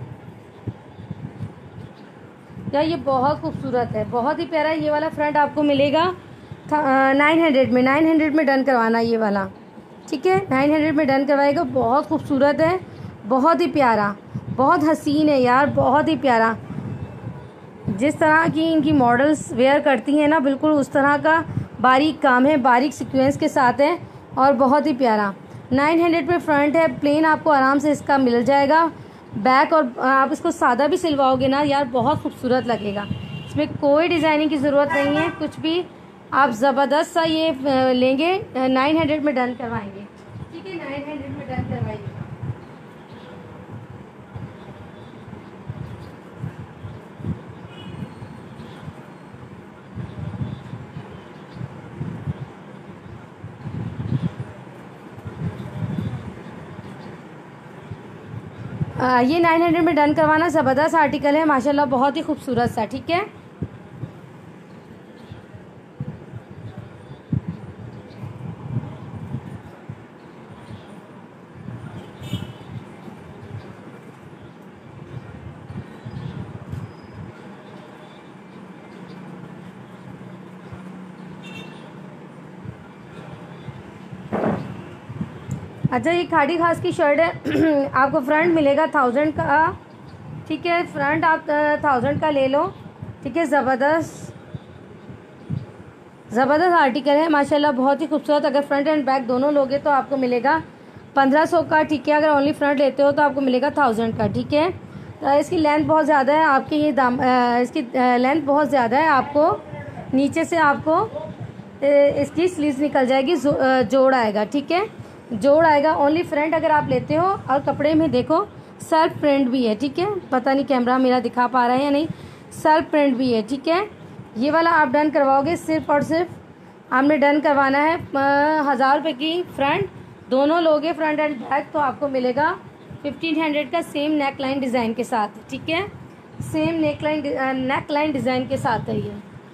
या ये बहुत खूबसूरत है, बहुत ही प्यारा। ये वाला फ्रंट आपको मिलेगा नाइन हंड्रेड में। नाइन हंड्रेड में डन करवाना ये वाला। ठीक है, नाइन हंड्रेड में डन करवाएगा। बहुत खूबसूरत है, बहुत ही प्यारा, बहुत हसीन है यार, बहुत ही प्यारा। जिस तरह की इनकी मॉडल्स वेयर करती हैं ना, बिल्कुल उस तरह का बारीक काम है, बारीक सीक्वेंस के साथ है और बहुत ही प्यारा। नाइन हंड्रेड में फ्रंट है, प्लेन आपको आराम से इसका मिल जाएगा। बैक और आप इसको सादा भी सिलवाओगे ना यार, बहुत खूबसूरत लगेगा। इसमें कोई डिज़ाइनिंग की ज़रूरत नहीं है, कुछ भी आप ज़बरदस्त सा ये लेंगे, नाइन हंड्रेड में डन करवाएंगे। ठीक है, नाइन हंड्रेड में डन करवाइएगा। आ, ये नाइन हंड्रेड में डन करवाना। ज़बरदस्त आर्टिकल है माशाल्लाह, बहुत ही खूबसूरत सा। ठीक है, अच्छा, ये खाड़ी खास की शर्ट है। आपको फ्रंट मिलेगा थाउजेंड का। ठीक है, फ्रंट आप थाउजेंड का ले लो। ठीक है, ज़बरदस्त ज़बरदस्त आर्टिकल है माशाल्लाह, बहुत ही खूबसूरत। अगर फ्रंट एंड बैक दोनों लोगे तो आपको मिलेगा पंद्रह सौ का। ठीक है, अगर ओनली फ्रंट लेते हो तो आपको मिलेगा थाउजेंड का। ठीक है, तो इसकी लेंथ बहुत ज़्यादा है, आपके ये दाम इसकी लेंथ बहुत ज़्यादा है। आपको नीचे से आपको इसकी स्लीव्स निकल जाएगी, जोड़ आएगा। ठीक है, जोड़ आएगा। ओनली फ्रंट अगर आप लेते हो और कपड़े में देखो सेल्फ प्रिंट भी है, ठीक है। पता नहीं कैमरा मेरा दिखा पा रहा है या नहीं, सेल्फ प्रिंट भी है, ठीक है। ये वाला आप डन करवाओगे, सिर्फ और सिर्फ आपने डन करवाना है हज़ार रुपये की फ्रंट, दोनों लोगे फ्रंट एंड बैक, तो आपको मिलेगा फिफ्टीन हंड्रेड का सेम नेक लाइन डिज़ाइन के साथ, ठीक है। Same neck line neck line design के साथ है ये।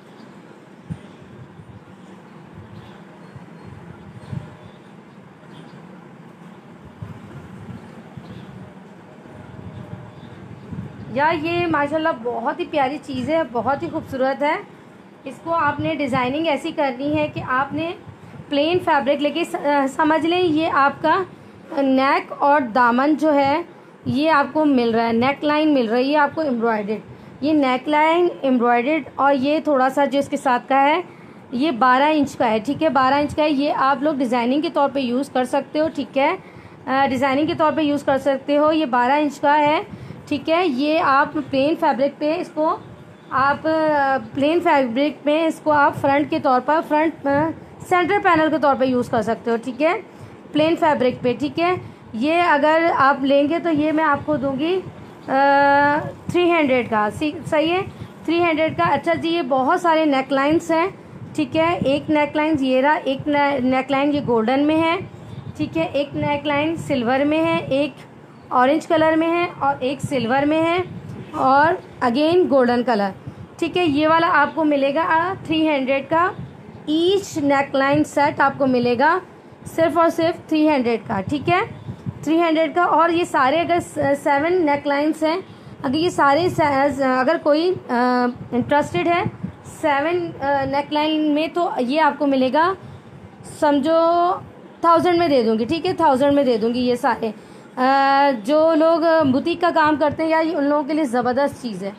यार ये माशाल्लाह बहुत ही प्यारी चीज़ है, बहुत ही खूबसूरत है। इसको आपने डिज़ाइनिंग ऐसी करनी है कि आपने प्लेन फैब्रिक लेके, समझ लें ये आपका नेक और दामन जो है ये आपको मिल रहा है, नेक लाइन मिल रही है आपको एम्ब्रॉयडेड, ये नेक लाइन एम्ब्रॉयडेड, और ये थोड़ा सा जो इसके साथ का है ये बारह इंच का है, ठीक है। बारह इंच का है, ये आप लोग डिज़ाइनिंग के तौर पे यूज़ कर सकते हो, ठीक है। डिज़ाइनिंग के तौर पे यूज़ कर सकते हो। ये बारह इंच का है, ठीक है। ये आप प्लेन फैब्रिक पे इसको आप प्लेन फैब्रिक पे इसको आप फ्रंट के तौर पर, फ्रंट सेंटर पैनल के तौर पे यूज़ कर सकते हो, ठीक है। प्लेन फैब्रिक पे, ठीक है। ये अगर आप लेंगे तो ये मैं आपको दूंगी थ्री हंड्रेड का, सही है, थ्री हंड्रेड का। अच्छा जी, ये बहुत सारे नेक लाइन्स हैं, ठीक है। एक नेक लाइन ये रहा, एक नेक लाइन ये गोल्डन में है, ठीक है। एक नेक लाइन सिल्वर में है, एक ऑरेंज कलर में है और एक सिल्वर में है और अगेन गोल्डन कलर, ठीक है। ये वाला आपको मिलेगा थ्री हंड्रेड का, ईच नेक लाइन सेट आपको मिलेगा सिर्फ और सिर्फ थ्री हंड्रेड का, ठीक है, थ्री हंड्रेड का। और ये सारे अगर सेवन नेक लाइन्स हैं, अगर ये सारे अगर कोई इंटरेस्टेड है सेवन नेक लाइन में, तो ये आपको मिलेगा, समझो थाउजेंड में दे दूँगी, ठीक है, थाउजेंड में दे दूँगी ये सारे। आ, जो लोग बुटीक का काम करते हैं यार, ये उन लोगों के लिए ज़बरदस्त चीज़ है,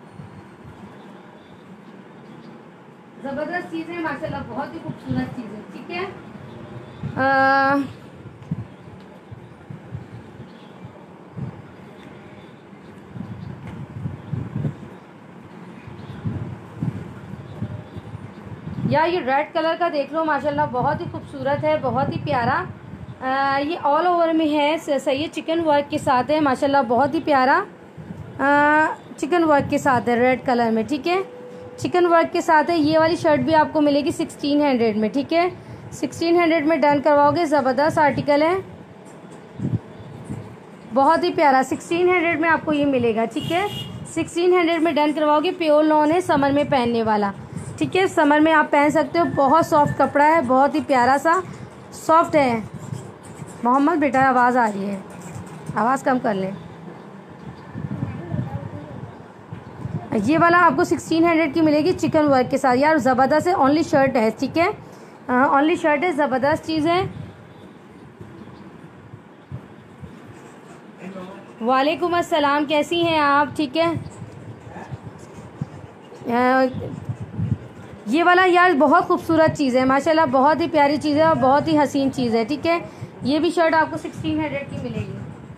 ज़बरदस्त चीज़ है माशाल्लाह, बहुत ही खूबसूरत चीज़ है, ठीक है। आ, यार ये रेड कलर का देख लो माशाल्लाह, बहुत ही खूबसूरत है, बहुत ही प्यारा। आ, ये ऑल ओवर में है, सही है, चिकन वर्क के साथ है माशाल्लाह, बहुत ही प्यारा आ, चिकन वर्क के साथ है रेड कलर में, ठीक है, चिकन वर्क के साथ है। ये वाली शर्ट भी आपको मिलेगी सिक्सटीन हंड्रेड में, ठीक है, सिक्सटीन हंड्रेड में डन करवाओगे, ज़बरदस्त आर्टिकल है, बहुत ही प्यारा, सिक्सटीन हंड्रेड में आपको ये मिलेगा, ठीक है। सिक्सटीन हंड्रेड में डन करवाओगे, प्योर लॉन है, समर में पहनने वाला, ठीक है, समर में आप पहन सकते हो, बहुत सॉफ्ट कपड़ा है, बहुत ही प्यारा सा सॉफ्ट है। मोहम्मद बेटा आवाज़ आ रही है, आवाज़ कम कर लें। ये वाला आपको सिक्सटीन हंड्रेड की मिलेगी चिकन वर्क के साथ, यार ज़बरदस्त है, ओनली शर्ट है, ठीक है, ओनली शर्ट है, ज़बरदस्त चीज़ है। वालेकुम अस्सलाम, कैसी हैं आप, ठीक है। आ, ये वाला यार बहुत खूबसूरत चीज़ है माशाल्लाह, बहुत ही प्यारी चीज़ है और बहुत ही हसीन चीज़ है, ठीक है। ये भी शर्ट आपको सिक्सटीन हंड्रेड की मिलेगी।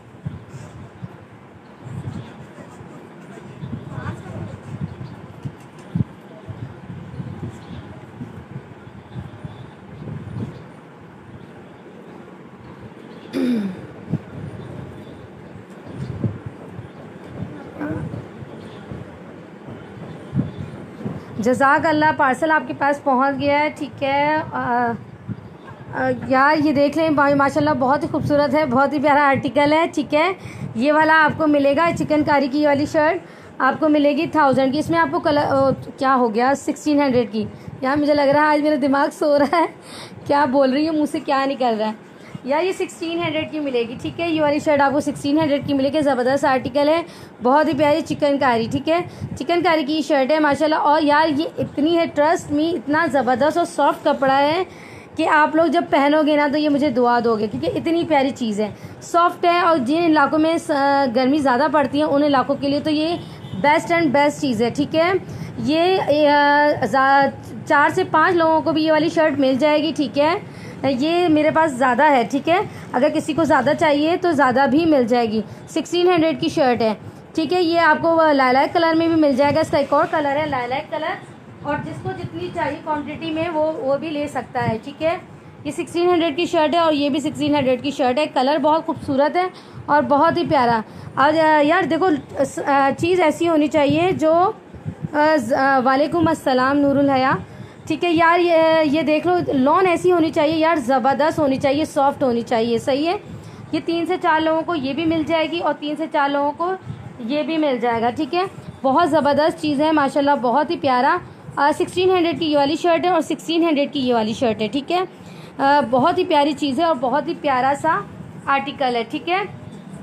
जज़ाक अल्लाह, पार्सल आपके पास पहुंच गया है, ठीक है। आ, आ, यार ये देख लें माशाल्लाह, बहुत ही खूबसूरत है, बहुत ही प्यारा आर्टिकल है, ठीक है। ये वाला आपको मिलेगा, चिकनकारी की वाली शर्ट आपको मिलेगी थाउजेंड की। इसमें आपको कलर ओ, क्या हो गया, सिक्सटीन हंड्रेड की। यार मुझे लग रहा है आज मेरा दिमाग सो रहा है, क्या बोल रही हूँ, मुँह से क्या निकल रहा है। यार ये सिक्सटीन हंड्रेड की मिलेगी, ठीक है। ये वाली शर्ट आपको सिक्सटीन हंड्रेड की मिलेगी, ज़बरदस्त आर्टिकल है, बहुत ही प्यारी चिकनकारी, ठीक है, चिकनकारी की शर्ट है माशाल्लाह। और यार ये इतनी है, ट्रस्ट मी, इतना ज़बरदस्त और सॉफ्ट कपड़ा है कि आप लोग जब पहनोगे ना तो ये मुझे दुआ दोगे, क्योंकि इतनी प्यारी चीज़ है, सॉफ्ट है। और जिन इलाकों में गर्मी ज़्यादा पड़ती है उन इलाकों के लिए तो ये बेस्ट एंड बेस्ट चीज़ है, ठीक है। ये चार से पाँच लोगों को भी ये वाली शर्ट मिल जाएगी, ठीक है। ये मेरे पास ज़्यादा है, ठीक है, अगर किसी को ज़्यादा चाहिए तो ज़्यादा भी मिल जाएगी। सिक्सटीन हंड्रेड की शर्ट है, ठीक है। ये आपको लाइलैक कलर में भी मिल जाएगा, इसका एक और कलर है लाइलैक कलर, और जिसको जितनी चाहिए क्वांटिटी में वो वो भी ले सकता है, ठीक है। ये सिक्सटीन हंड्रेड की शर्ट है और ये भी सिक्सटीन हंड्रेड की शर्ट है। कलर बहुत खूबसूरत है और बहुत ही प्यारा। और यार देखो चीज़ ऐसी होनी चाहिए जो वालेकुम अस्सलाम नूरुल हया, ठीक है यार। ये ये देख लो लॉन ऐसी होनी चाहिए यार, ज़बरदस्त होनी चाहिए, सॉफ्ट होनी चाहिए, सही है। ये तीन से चार लोगों को ये भी मिल जाएगी और तीन से चार लोगों को ये भी मिल जाएगा, ठीक है। बहुत ज़बरदस्त चीज़ है माशाल्लाह, बहुत ही प्यारा। सिक्सटीन हंड्रेड की ये वाली शर्ट है और सिक्सटीन हंड्रेड की ये वाली शर्ट है, ठीक है। आ, बहुत ही प्यारी चीज़ है और बहुत ही प्यारा सा आर्टिकल है, ठीक है।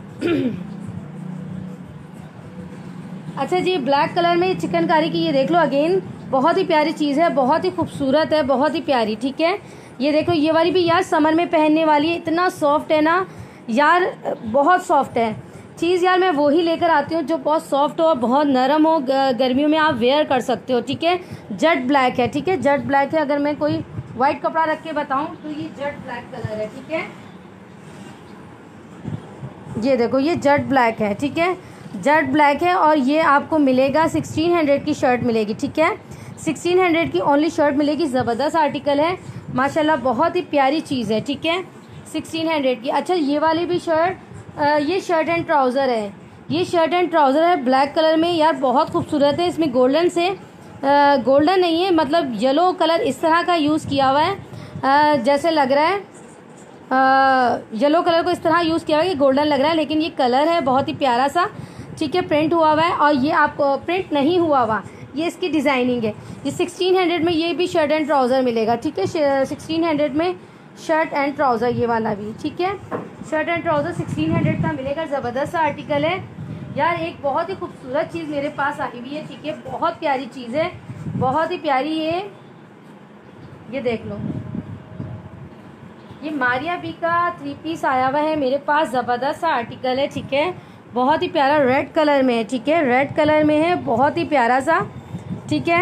अच्छा जी, ब्लैक कलर में चिकनकारी की ये देख लो, अगेन बहुत ही प्यारी चीज़ है, बहुत ही खूबसूरत है, बहुत ही प्यारी, ठीक है। ये देखो ये वाली भी यार समर में पहनने वाली है, इतना सॉफ्ट है ना यार, बहुत सॉफ्ट है चीज़ यार। मैं वही लेकर आती हूँ जो बहुत सॉफ्ट हो और बहुत नरम हो, गर्मियों में आप वेयर कर सकते हो, ठीक है। जेट ब्लैक है, ठीक है, जेट ब्लैक है। अगर मैं कोई वाइट कपड़ा रख के बताऊँ तो ये जेट ब्लैक कलर है, ठीक है। ये देखो ये जेट ब्लैक है, ठीक है, जेट ब्लैक है और ये आपको मिलेगा सिक्सटीन हंड्रेड की शर्ट मिलेगी, ठीक है। सिक्सटीन हंड्रेड की ओनली शर्ट मिलेगी। ज़बरदस्त आर्टिकल है माशाल्लाह, बहुत ही प्यारी चीज़ है, ठीक है। सिक्सटीन हंड्रेड की। अच्छा ये वाली भी शर्ट, ये शर्ट एंड ट्राउज़र है, ये शर्ट एंड ट्राउज़र है ब्लैक कलर में यार, बहुत खूबसूरत है। इसमें गोल्डन से गोल्डन नहीं है, मतलब येलो कलर इस तरह का यूज़ किया हुआ है, आ, जैसे लग रहा है येलो कलर को इस तरह यूज़ किया हुआ है कि गोल्डन लग रहा है, लेकिन ये कलर है बहुत ही प्यारा सा, ठीक है। प्रिंट हुआ हुआ है और ये आपको प्रिंट नहीं हुआ हुआ, ये इसकी डिज़ाइनिंग है। ये सिक्सटीन हंड्रेड में ये भी शर्ट एंड ट्राउज़र मिलेगा, ठीक है। सिक्सटीन हंड्रेड में शर्ट एंड ट्राउज़र ये वाला भी, ठीक है। Shirt and trouser sixteen hundred का मिलेगा। ज़बरदस्त आर्टिकल है यार, एक बहुत ही खूबसूरत चीज़ मेरे पास आई हुई है, ठीक है। बहुत प्यारी चीज़ है, बहुत ही प्यारी है। ये देख लो, ये मारिया बी का थ्री पीस आया हुआ है मेरे पास, ज़बरदस्त सा आर्टिकल है, ठीक है। बहुत ही प्यारा रेड कलर में है, ठीक है, रेड कलर में है, बहुत ही प्यारा सा, ठीक है,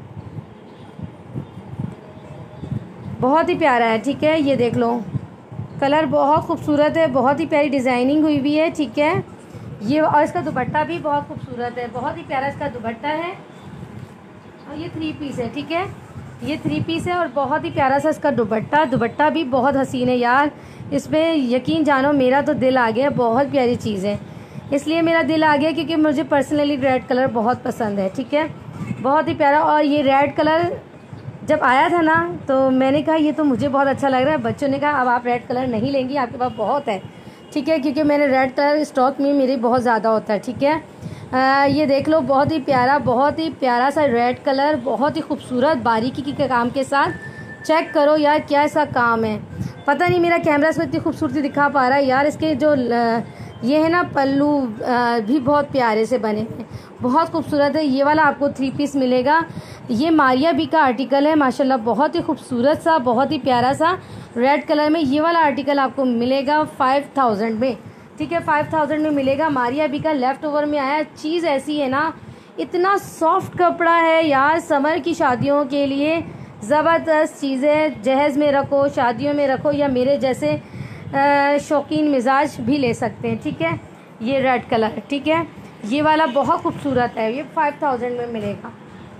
बहुत ही प्यारा है, ठीक है। ये देख लो कलर बहुत खूबसूरत है, बहुत ही प्यारी डिज़ाइनिंग हुई हुई है, ठीक है। ये और इसका दुपट्टा भी बहुत खूबसूरत है, बहुत ही प्यारा इसका दुपट्टा है और ये थ्री पीस है, ठीक है। ये थ्री पीस है और बहुत ही प्यारा सा इसका दुपट्टा, दुपट्टा भी बहुत हसीन है यार। इसमें यकीन जानो मेरा तो दिल आ गया, बहुत प्यारी चीज़ है, इसलिए मेरा दिल आ गया क्योंकि मुझे पर्सनली रेड कलर बहुत पसंद है, ठीक है। बहुत ही प्यारा। और ये रेड कलर जब आया था ना तो मैंने कहा ये तो मुझे बहुत अच्छा लग रहा है। बच्चों ने कहा अब आप रेड कलर नहीं लेंगी, आपके पास बहुत है, ठीक है, क्योंकि मैंने रेड कलर स्टॉक में मेरे बहुत ज़्यादा होता है, ठीक है। आ, ये देख लो बहुत ही प्यारा, बहुत ही प्यारा सा रेड कलर, बहुत ही खूबसूरत बारीकी के काम के साथ। चेक करो यार क्या ऐसा काम है, पता नहीं मेरा कैमरा इसमें इतनी खूबसूरती दिखा पा रहा है यार। इसके जो ये है ना पल्लू भी बहुत प्यारे से बने हैं, बहुत खूबसूरत है। ये वाला आपको थ्री पीस मिलेगा। ये मारिया बी का आर्टिकल है माशाल्लाह, बहुत ही खूबसूरत सा, बहुत ही प्यारा सा रेड कलर में। ये वाला आर्टिकल आपको मिलेगा फाइव थाउजेंड में, ठीक है, फाइव थाउजेंड में मिलेगा। मारिया बी का लेफ़्ट ओवर में आया। चीज़ ऐसी है ना, इतना सॉफ्ट कपड़ा है यार, समर की शादियों के लिए ज़बरदस्त चीज़ें, जहेज़ में रखो, शादियों में रखो, या मेरे जैसे शौकीन मिजाज भी ले सकते हैं, ठीक है। ये रेड कलर, ठीक है, ये वाला बहुत खूबसूरत है, ये फाइव थाउजेंड में मिलेगा।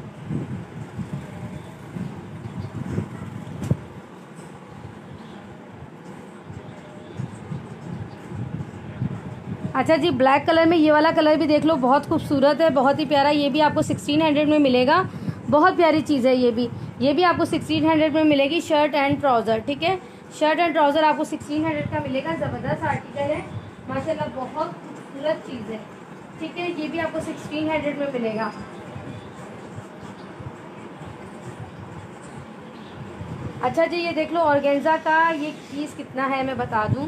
अच्छा जी, ब्लैक कलर में ये वाला कलर भी देख लो, बहुत खूबसूरत है, बहुत ही प्यारा। ये भी आपको सिक्सटीन हंड्रेड में मिलेगा, बहुत प्यारी चीज़ है ये भी। ये भी आपको सिक्सटीन हंड्रेड में मिलेगी, शर्ट एंड ट्राउज़र, ठीक है। शर्ट एंड ट्राउज़र आपको सिक्सटीन हंड्रेड का मिलेगा। ज़बरदस्त आर्टिकल है माशाल्लाह, बहुत खूबसूरत चीज़ है, ठीक है। ये भी आपको सिक्सटीन हंड्रेड में मिलेगा। अच्छा जी, ये देख लो ऑर्गेन्जा का ये पीस कितना है मैं बता दूं।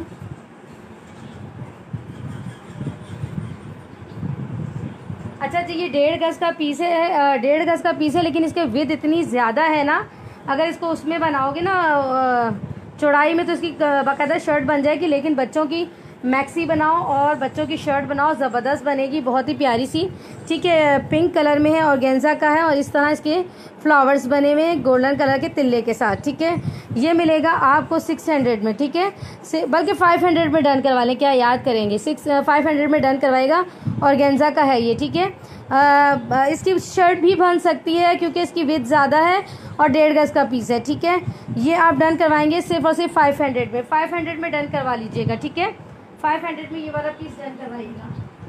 अच्छा जी, ये डेढ़ गज़ का पीस है, डेढ़ गज़ का पीस है, लेकिन इसके विद इतनी ज़्यादा है ना, अगर इसको उसमें बनाओगे ना चौड़ाई में तो इसकी बाकायदा शर्ट बन जाएगी, लेकिन बच्चों की मैक्सी बनाओ और बच्चों की शर्ट बनाओ, ज़बरदस्त बनेगी, बहुत ही प्यारी सी। ठीक है, पिंक कलर में है, ऑर्गेन्जा का है और इस तरह इसके फ्लावर्स बने हुए हैं गोल्डन कलर के तिल्ले के साथ। ठीक है, ये मिलेगा आपको सिक्स हंड्रेड में। ठीक है, बल्कि फाइव हंड्रेड में डन करवा लें, क्या याद करेंगे, सिक्स फाइव हंड्रेड में डन करवाएगा। ऑर्गेन्जा का है ये। ठीक है, आ, इसकी शर्ट भी बन सकती है क्योंकि इसकी विड्थ ज़्यादा है और डेढ़ गज का पीस है। ठीक है, ये आप डन करवाएंगे सिर्फ और सिर्फ फाइव हंड्रेड में। फाइव हंड्रेड में डन करवा लीजिएगा। ठीक है, फाइव हंड्रेड में ये वाला पीस डन करवाइएगा।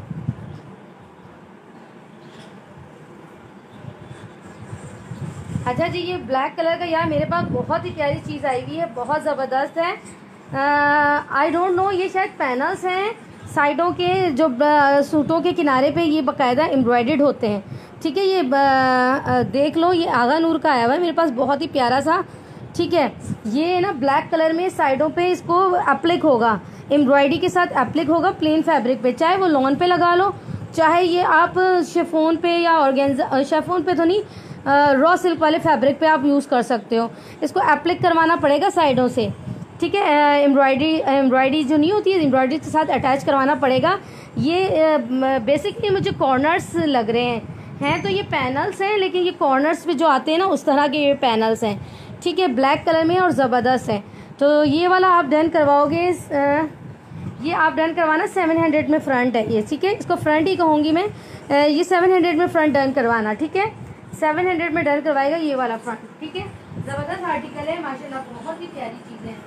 अच्छा जी, ये ब्लैक कलर का यार मेरे पास बहुत ही प्यारी चीज़ आई हुई है, बहुत ज़बरदस्त है। आई डोंट नो, ये शायद पैनल्स हैं साइडों के, जो सूटों के किनारे पे ये बाकायदा एम्ब्रॉयडर्ड होते हैं। ठीक है, ये आ, देख लो, ये आगा नूर का आया हुआ है मेरे पास, बहुत ही प्यारा सा। ठीक है, ये ना ब्लैक कलर में साइडों पे इसको एप्लिक होगा, एम्ब्रॉयडरी के साथ एप्लिक होगा प्लेन फैब्रिक पे, चाहे वो लॉन पे लगा लो, चाहे ये आप शिफॉन पे या ऑर्गेन्जा, शिफॉन पे तो नहीं, रॉ सिल्क वाले फैब्रिक पे आप यूज़ कर सकते हो। इसको एप्लिक करवाना पड़ेगा साइडों से। ठीक है, एम्ब्रॉयडरी एम्ब्रॉयडरी जो नहीं होती है, एम्ब्रॉयडरी के साथ अटैच करवाना पड़ेगा। ये बेसिकली मुझे कॉर्नर्स लग रहे हैं हैं तो ये पैनल्स हैं, लेकिन ये कॉर्नर्स पे जो आते हैं ना, उस तरह के ये पैनल्स हैं। ठीक है, ब्लैक कलर में और ज़बरदस्त है। तो ये वाला आप डन करवाओगे, ये आप डन करवाना सेवन हंड्रेड में फ्रंट है ये। ठीक है, इसको फ्रंट ही कहूँगी मैं, ये सेवन हंड्रेड में फ्रंट डन करवाना। ठीक है, सेवन हंड्रेड में डन करवाएगा ये वाला फ्रंट। ठीक है, ज़बरदस्त आर्टिकल है माशाल्लाह, बहुत ही प्यारी चीज़ है।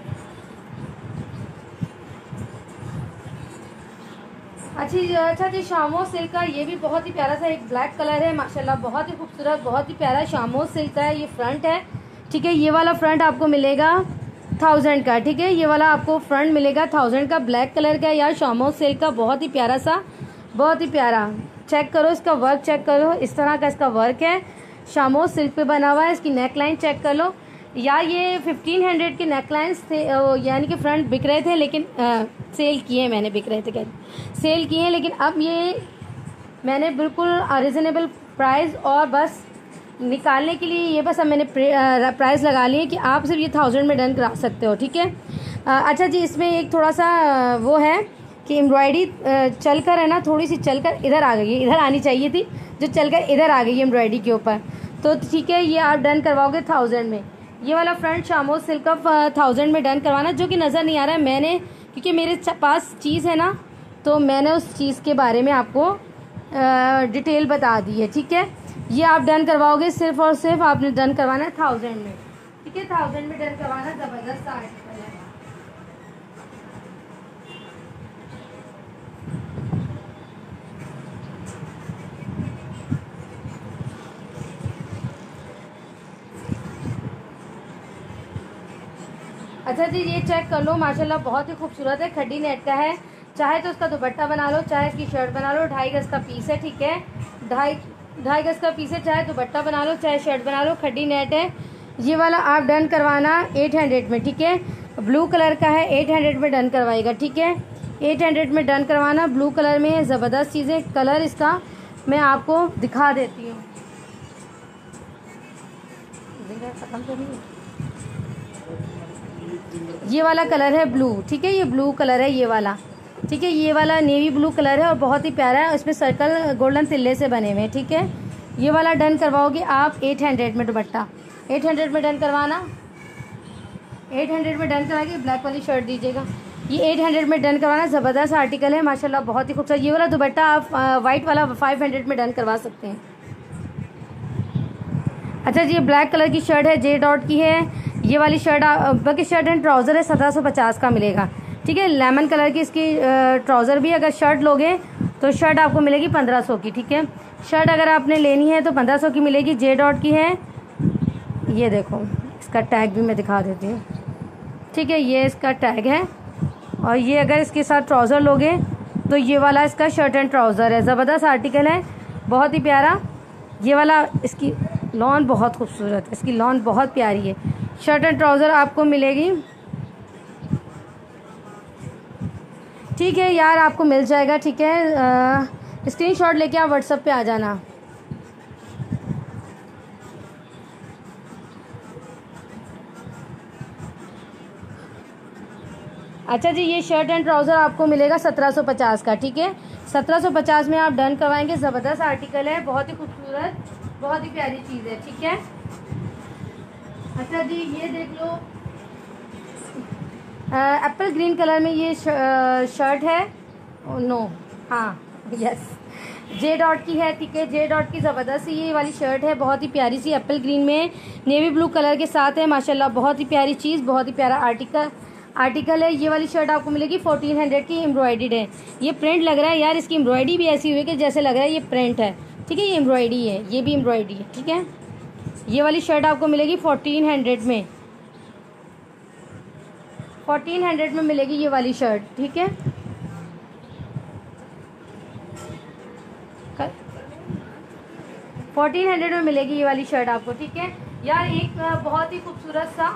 अच्छी अच्छा जी, शामो सिल्क का ये भी बहुत ही प्यारा सा एक ब्लैक कलर है माशाल्लाह, बहुत ही खूबसूरत, बहुत ही प्यारा शामो सिल्क का है, ये फ्रंट है। ठीक है, ये वाला फ्रंट आपको मिलेगा थाउजेंड का। ठीक है, ये वाला आपको फ्रंट मिलेगा थाउजेंड का, ब्लैक कलर का यार, शामो सिल्क का, बहुत ही प्यारा सा, बहुत ही प्यारा। चेक करो इसका वर्क, चेक करो, इस तरह का इसका वर्क है, शामो सिल्क पे बना हुआ है। इसकी नेक लाइन चेक कर लो यार, ये फिफ्टीन हंड्रेड के नेक लाइन्स थे, यानी कि फ्रंट बिक रहे थे, लेकिन आ, सेल किए हैं मैंने, बिक रहे थे क्या सेल किए हैं, लेकिन अब ये मैंने बिल्कुल रिजनेबल प्राइस और बस निकालने के लिए ये बस अब मैंने प्राइस लगा ली है कि आप सिर्फ ये थाउजेंड में डन करा सकते हो। ठीक है, अच्छा जी, इसमें एक थोड़ा सा वो है कि एम्ब्रॉयडरी चल कर है ना, थोड़ी सी चल कर इधर आ गई है, इधर आनी चाहिए थी, जो चल कर इधर आ गई है एम्ब्रॉयडरी के ऊपर। तो ठीक है, ये आप डन करवाओगे थाउजेंड में। ये वाला फ्रंट शामो सिल्क का थाउजेंड में डन करवाना, जो कि नज़र नहीं आ रहा है मैंने, क्योंकि मेरे पास चीज़ है ना, तो मैंने उस चीज़ के बारे में आपको डिटेल बता दी है। ठीक है, ये आप डन करवाओगे सिर्फ और सिर्फ आपने डन करवाना है थाउजेंड में। ठीक है, थाउजेंड में डन करवाना, ज़बरदस्त आर्टिकल है। अच्छा जी, ये चेक कर लो माशाल्लाह, बहुत ही खूबसूरत है, खड्डी नेट का है, चाहे तो उसका दुपट्टा बना लो, चाहे इसकी शर्ट बना लो। ढाई गज का पीस है। ठीक है, ढाई ढाई गज का पीस है, चाहे दुपट्टा बना लो, चाहे शर्ट बना लो, खड्डी नेट है। ये वाला आप डन करवाना एट हंड्रेड में। ठीक है, ब्लू कलर का है, एट हंड्रेड में डन करवाएगा। ठीक है, एट हंड्रेड में डन करवाना, ब्लू कलर में है, ज़बरदस्त चीज़ें। कलर इसका मैं आपको दिखा देती हूँ, खत्म तो नहीं है, ये वाला कलर है ब्लू। ठीक है, ये ब्लू कलर है ये वाला। ठीक है, ये वाला नेवी ब्लू कलर है और बहुत ही प्यारा है, इसमें सर्कल गोल्डन तिल्ले से बने हुए हैं। ठीक है, ये वाला डन करवाओगे आप एट हंड्रेड में, दुपट्टा एट हंड्रेड में डन करवाना, एट हंड्रेड में डन करवाएंगे। ब्लैक वाली शर्ट दीजिएगा, ये एट हंड्रेड में डन करवाना, ज़बरदस्त आर्टिकल है माशाल्लाह, बहुत ही खूबसूरत। ये वाला दुपट्टा आप वाइट वाला फाइव हंड्रेड में डन करवा सकते हैं। अच्छा जी, ये ब्लैक कलर की शर्ट है, जे डॉट की है, ये वाली शर्ट बाकी शर्ट एंड ट्राउज़र है, सत्रह सौ पचास का मिलेगा। ठीक है, लेमन कलर की इसकी ट्राउज़र भी, अगर शर्ट लोगे तो शर्ट आपको मिलेगी पंद्रह सौ की। ठीक है, शर्ट अगर आपने लेनी है तो पंद्रह सौ की मिलेगी, जे डॉट की है। ये देखो, इसका टैग भी मैं दिखा देती हूँ। ठीक है, ये इसका टैग है, और ये अगर इसके साथ ट्राउज़र लोगे तो ये वाला इसका शर्ट एंड ट्राउज़र है, ज़बरदस्त आर्टिकल है, बहुत ही प्यारा। ये वाला इसकी लॉन बहुत खूबसूरत है, इसकी लॉन बहुत प्यारी है। शर्ट एंड ट्राउज़र आपको मिलेगी। ठीक है यार, आपको मिल जाएगा। ठीक है, स्क्रीनशॉट लेके आप व्हाट्सएप पे आ जाना। अच्छा जी, ये शर्ट एंड ट्राउज़र आपको मिलेगा सत्रह सौ पचास का, ठीक है। सत्रह सौ पचास में आप डन करवाएंगे। ज़बरदस्त आर्टिकल है, बहुत ही खूबसूरत, बहुत ही प्यारी चीज़ है, ठीक है। अच्छा जी, ये देख लो, एप्पल ग्रीन कलर में ये शर्ट है। नो, हाँ, यस, जे डॉट की है, ठीक है। जे डॉट की ज़बरदस्त ये वाली शर्ट है, बहुत ही प्यारी सी, एप्पल ग्रीन में नेवी ब्लू कलर के साथ है। माशाल्लाह बहुत ही प्यारी चीज़, बहुत ही प्यारा आर्टिकल आर्टिकल है। ये वाली शर्ट आपको मिलेगी फोर्टीन हंड्रेड की, एम्ब्रॉयडर्ड है। ये प्रिंट लग रहा है यार, इसकी एम्ब्रॉयडरी भी ऐसी हुई है कि जैसे लग रहा है ये प्रिंट है, ठीक है। ये एम्ब्रॉयडरी है, ये भी एम्ब्रॉयडरी है, ठीक है। ये वाली शर्ट आपको मिलेगी फोर्टीन हंड्रेड में, फोर्टीन हंड्रेड में मिलेगी ये वाली शर्ट, ठीक है। फोर्टीन हंड्रेड में मिलेगी ये वाली शर्ट आपको, ठीक है यार। एक बहुत ही खूबसूरत सा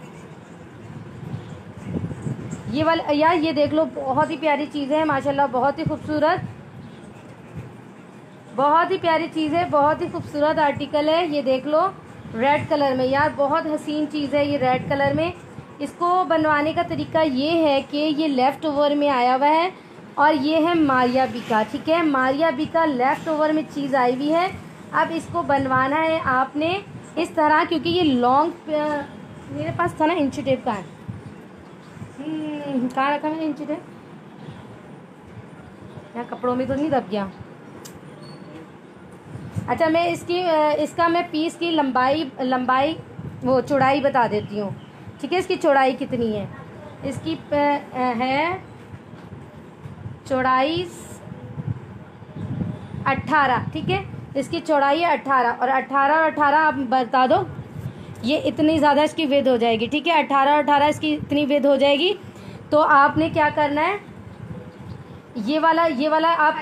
ये वाला यार, ये देख लो, बहुत ही प्यारी चीज़ है माशाल्लाह, बहुत ही खूबसूरत, बहुत ही प्यारी चीज़ है, बहुत ही खूबसूरत आर्टिकल है। ये देख लो, रेड कलर में यार, बहुत हसीन चीज़ है ये रेड कलर में। इसको बनवाने का तरीका ये है कि ये लेफ़्ट ओवर में आया हुआ है और ये है मारिया बी का, ठीक है। मारिया बी का लेफ़्ट ओवर में चीज़ आई हुई है। अब इसको बनवाना है आपने इस तरह, क्योंकि ये लॉन्ग, मेरे पास था ना इंची टेप का है, कहाँ रखा मैंने इंची टेप, यहाँ कपड़ों में तो नहीं दब गया। अच्छा, मैं इसकी इसका मैं पीस की लंबाई लंबाई वो चौड़ाई बता देती हूँ, ठीक है। इसकी चौड़ाई कितनी है, इसकी है चौड़ाई अट्ठारह, ठीक है। इसकी चौड़ाई है अट्ठारह, और अट्ठारह और अट्ठारह आप बता दो, ये इतनी ज़्यादा इसकी विड्थ हो जाएगी, ठीक है। अट्ठारह और अट्ठारह इसकी इतनी विड्थ हो जाएगी। तो आपने क्या करना है, ये वाला ये वाला आप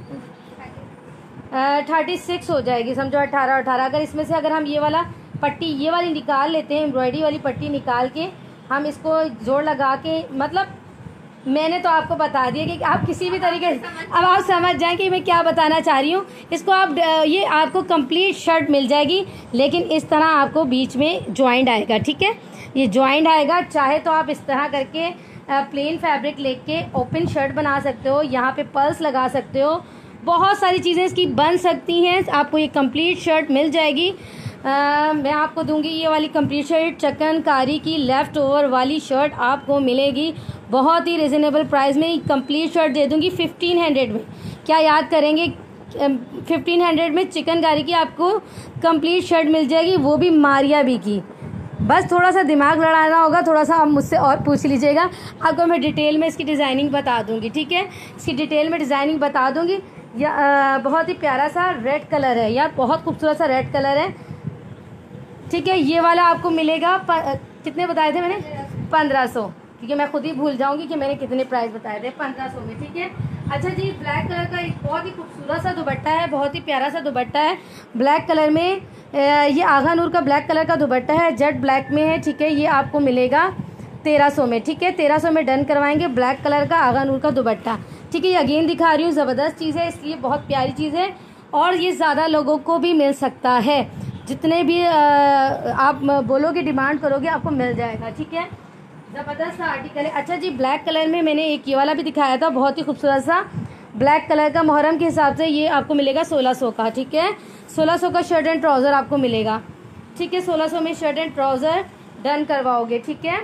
थर्टी सिक्स हो जाएगी, समझो अट्ठारह अट्ठारह। अगर इसमें से अगर हम ये वाला पट्टी ये वाली निकाल लेते हैं, एम्ब्रॉयडरी वाली पट्टी निकाल के हम इसको जोड़ लगा के, मतलब मैंने तो आपको बता दिया कि आप किसी भी तरीके से अब आप समझ जाएं कि मैं क्या बताना चाह रही हूँ। इसको आप ये आपको कंप्लीट शर्ट मिल जाएगी, लेकिन इस तरह आपको बीच में जॉइंट आएगा, ठीक है। ये जॉइंट आएगा। चाहे तो आप इस तरह करके प्लेन फैब्रिक लेके ओपन शर्ट बना सकते हो, यहाँ पे पर्ल्स लगा सकते हो, बहुत सारी चीज़ें इसकी बन सकती हैं। आपको ये कंप्लीट शर्ट मिल जाएगी। आ, मैं आपको दूंगी ये वाली कंप्लीट शर्ट, चिकनकारी की लेफ़्ट ओवर वाली शर्ट आपको मिलेगी बहुत ही रिजनेबल प्राइस में। कंप्लीट शर्ट दे दूंगी फिफ्टीन हंड्रेड में। क्या याद करेंगे, फिफ्टीन हंड्रेड में चिकनकारी की आपको कंप्लीट शर्ट मिल जाएगी, वो भी मारिया बी की। बस थोड़ा सा दिमाग लड़ाना होगा, थोड़ा सा आप मुझसे और पूछ लीजिएगा, आपको मैं डिटेल में इसकी डिज़ाइनिंग बता दूंगी, ठीक है। इसकी डिटेल में डिज़ाइनिंग बता दूंगी। या आ, बहुत ही प्यारा सा रेड कलर है यार, बहुत खूबसूरत सा रेड कलर है, ठीक है। ये वाला आपको मिलेगा प, कितने बताए थे मैंने, पंद्रह सौ, क्योंकि मैं खुद ही भूल जाऊंगी कि मैंने कितने प्राइस बताए थे, पंद्रह सौ में, ठीक है। अच्छा जी, ब्लैक कलर का एक बहुत ही खूबसूरत सा दुपट्टा है, बहुत ही प्यारा सा दुपट्टा है ब्लैक कलर में। ये आगा नूर का ब्लैक कलर का दुपट्टा है, जेट ब्लैक में है, ठीक है। ये आपको मिलेगा तेरह सौ में, ठीक है। तेरह सौ में डन करवाएंगे, ब्लैक कलर का आगा नूर का दुपट्टा, ठीक है। ये अगेन दिखा रही हूँ, ज़बरदस्त चीज़ है, इसलिए बहुत प्यारी चीज़ है और ये ज़्यादा लोगों को भी मिल सकता है। जितने भी आ, आप बोलोगे, डिमांड करोगे, आपको मिल जाएगा, ठीक है। ज़बरदस्त सा आर्टिकल है। अच्छा जी, ब्लैक कलर में मैंने एक ये वाला भी दिखाया था, बहुत ही खूबसूरत सा ब्लैक कलर का, मुहर्रम के हिसाब से ये आपको मिलेगा सोलह सौ का, ठीक है। सोलह सौ का शर्ट एंड ट्राउज़र आपको मिलेगा, ठीक है। सोलह सौ में शर्ट एंड ट्राउज़र डन करवाओगे, ठीक है।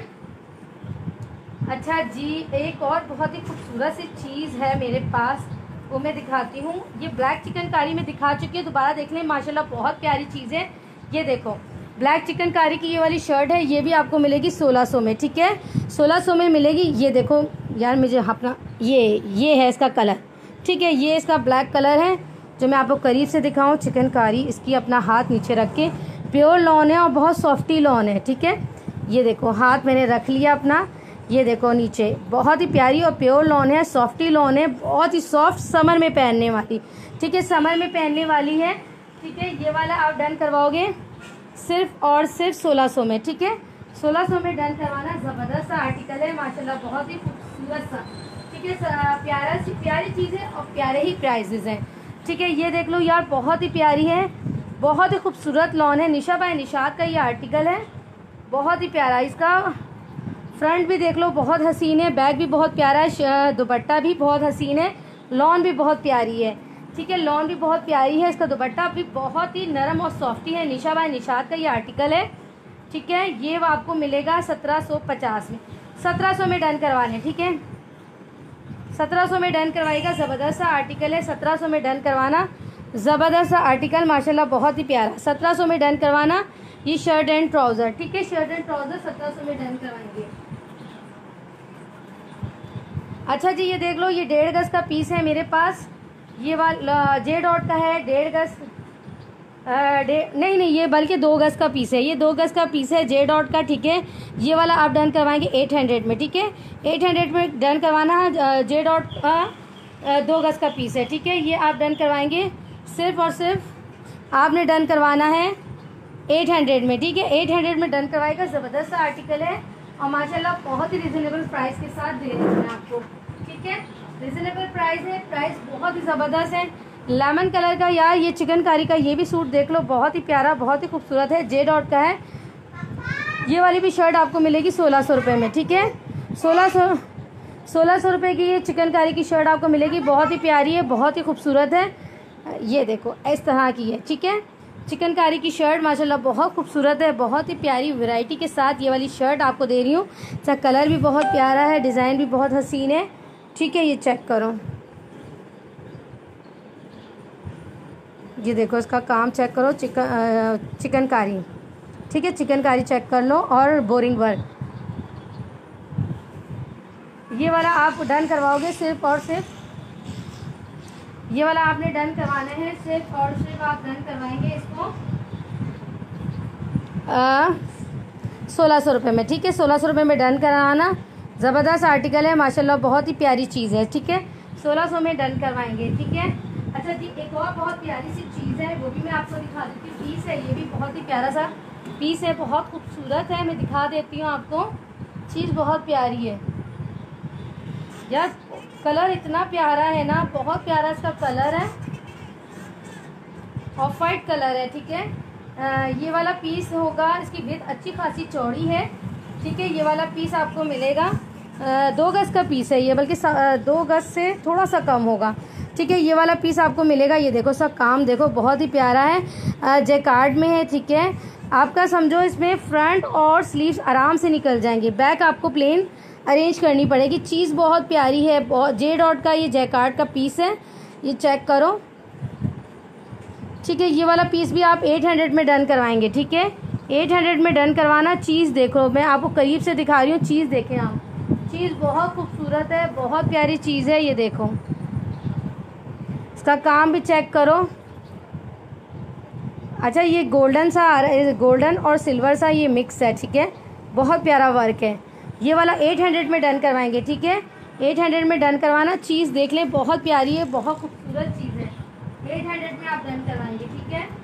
अच्छा जी, एक और बहुत ही खूबसूरत सी चीज़ है मेरे पास, वो मैं दिखाती हूँ। ये ब्लैक चिकनकारी में दिखा चुकी है, दोबारा देख लें, माशाल्लाह बहुत प्यारी चीज़ है। ये देखो, ब्लैक चिकनकारी की ये वाली शर्ट है, ये भी आपको मिलेगी सोलह सौ में, ठीक है। सोलह सौ में मिलेगी। ये देखो यार, मुझे अपना ये ये है इसका कलर, ठीक है। ये इसका ब्लैक कलर है, जो मैं आपको करीब से दिखाऊँ। चिकनकारी, इसकी अपना हाथ नीचे रख के, प्योर लॉन है और बहुत सॉफ्टी लॉन है, ठीक है। ये देखो, हाथ मैंने रख लिया अपना, ये देखो नीचे, बहुत ही प्यारी और प्योर लॉन है, सॉफ्टी लॉन है, बहुत ही सॉफ्ट, समर में पहनने वाली, ठीक है। समर में पहनने वाली है, ठीक है। ये वाला आप डन करवाओगे सिर्फ और सिर्फ सोलह सौ में, ठीक है। सोलह सौ में डन करवाना। ज़बरदस्त सा आर्टिकल है माशाल्लाह, बहुत ही खूबसूरत सा, ठीक है। प्यारा सी प्यारी चीज़ है और प्यारे ही प्राइजेज हैं, ठीक है। ये देख लो यार, बहुत ही प्यारी है, बहुत ही खूबसूरत लॉन है। निशा बाय निशात का ये आर्टिकल है, बहुत ही प्यारा। इसका फ्रंट भी देख लो, बहुत हसीन है, बैक भी बहुत प्यारा है, दुपट्टा भी बहुत हसीन है, लॉन भी बहुत प्यारी है। ठीक है, लॉन भी बहुत प्यारी है, इसका दुपट्टा भी बहुत ही नरम और सॉफ्टी है। निशा बाय निशात का ये आर्टिकल है। ठीक है, ये आपको मिलेगा सत्रह सौ पचास में, सत्रह सौ में डन करवा लें। ठीक है, सत्रह सौ में डन करवाएगा। ज़बरदस्त सा आर्टिकल है, सत्रह सौ में डन करवाना। ज़बरदस्त सा आर्टिकल माशाल्लाह, बहुत ही प्यारा, सत्रह सौ में डन करवाना। ये शर्ट एंड ट्राउज़र, ठीक है, शर्ट एंड ट्राउज़र सत्रह सौ में डन करवाएंगे। अच्छा जी, ये देख लो, ये डेढ़ गज का पीस है मेरे पास, ये वाला जे डॉट का है, डेढ़ गज डे नहीं नहीं ये बल्कि दो गज का पीस है, ये दो गज का पीस है जे डॉट का। ठीक है, ये वाला आप डन करवाएंगे एट हंड्रेड में। ठीक है, एट हंड्रेड में डन करवाना है, जे डॉट का दो गज का पीस है। ठीक है, ये आप डन करवाएंगे सिर्फ और सिर्फ आपने डन करवाना है एट हंड्रेड में। ठीक है, एट हंड्रेड में डन करवाएगा। ज़बरदस्त सा आर्टिकल है और माशाल्लाह बहुत ही रिजनेबल प्राइस के साथ दे रहे हैं आपको। ठीक है, रिजनेबल प्राइस है, प्राइस बहुत ही ज़बरदस्त है। लेमन कलर का यार ये चिकनकारी का ये भी सूट देख लो, बहुत ही प्यारा, बहुत ही खूबसूरत है, जे डॉट का है। ये वाली भी शर्ट आपको मिलेगी सोलह सौ रुपये में। ठीक है, सोलह सौ सोलह सौ रुपये की ये चिकनकारी की शर्ट आपको मिलेगी, बहुत ही प्यारी है, बहुत ही खूबसूरत है। ये देखो इस तरह की है। ठीक है, चिकनकारी की शर्ट माशाल्लाह बहुत खूबसूरत है, बहुत ही प्यारी वैरायटी के साथ ये वाली शर्ट आपको दे रही हूँ। इसका कलर भी बहुत प्यारा है, डिज़ाइन भी बहुत हसीन है। ठीक है, ये चेक करो, ये देखो इसका काम चेक करो, चिकन चिकनकारी। ठीक है, चिकनकारी चेक कर लो और बोरिंग वर्क। ये वाला आप डन करवाओगे सिर्फ और सिर्फ, ये वाला आपने डन करवाना है सिर्फ और सिर्फ आप डन करवाएंगे इसको सोलह सौ रुपये में। ठीक है, सोलह सौ रुपये में डन कराना। ज़बरदस्त आर्टिकल है माशाल्लाह, बहुत ही प्यारी चीज़ है। ठीक है, सोलह सौ में डन करवाएंगे। ठीक है, अच्छा जी, एक और बहुत प्यारी सी चीज़ है, वो भी मैं आपको दिखा देती हूँ। पीस है, ये भी बहुत ही प्यारा सा पीस है, बहुत खूबसूरत है, मैं दिखा देती हूँ आपको। चीज़ बहुत प्यारी है यार, कलर इतना प्यारा है ना, बहुत प्यारा इसका कलर है, ऑफ वाइट कलर है। ठीक है, आ, ये वाला पीस होगा, इसकी विड्थ अच्छी खासी चौड़ी है। ठीक है, ये वाला पीस आपको मिलेगा, आ, दो गज का पीस है ये, बल्कि दो गज से थोड़ा सा कम होगा। ठीक है, ये वाला पीस आपको मिलेगा। ये देखो सब काम देखो, बहुत ही प्यारा है, जैकार्ड में है। ठीक है, आपका समझो इसमें फ्रंट और स्लीव्स आराम से निकल जाएंगे, बैक आपको प्लेन अरेंज करनी पड़ेगी। चीज़ बहुत प्यारी है, बहुत जे डॉट का ये जैकार्ड का पीस है, ये चेक करो। ठीक है, ये वाला पीस भी आप एट हंड्रेड में डन करवाएंगे। ठीक है, एट हंड्रेड में डन करवाना। चीज़ देखो, मैं आपको करीब से दिखा रही हूँ, चीज़ देखें आप, चीज़ बहुत खूबसूरत है, बहुत प्यारी चीज़ है। ये देखो इसका काम भी चेक करो। अच्छा, ये गोल्डन सा आ रहा है, गोल्डन और सिल्वर सा ये मिक्स है। ठीक है, बहुत प्यारा वर्क है। ये वाला एट हंड्रेड में डन करवाएंगे। ठीक है, एट हंड्रेड में डन करवाना। चीज़ देख लें, बहुत प्यारी है, बहुत खूबसूरत चीज़ है, एट हंड्रेड में आप डन करवाएंगे। ठीक है,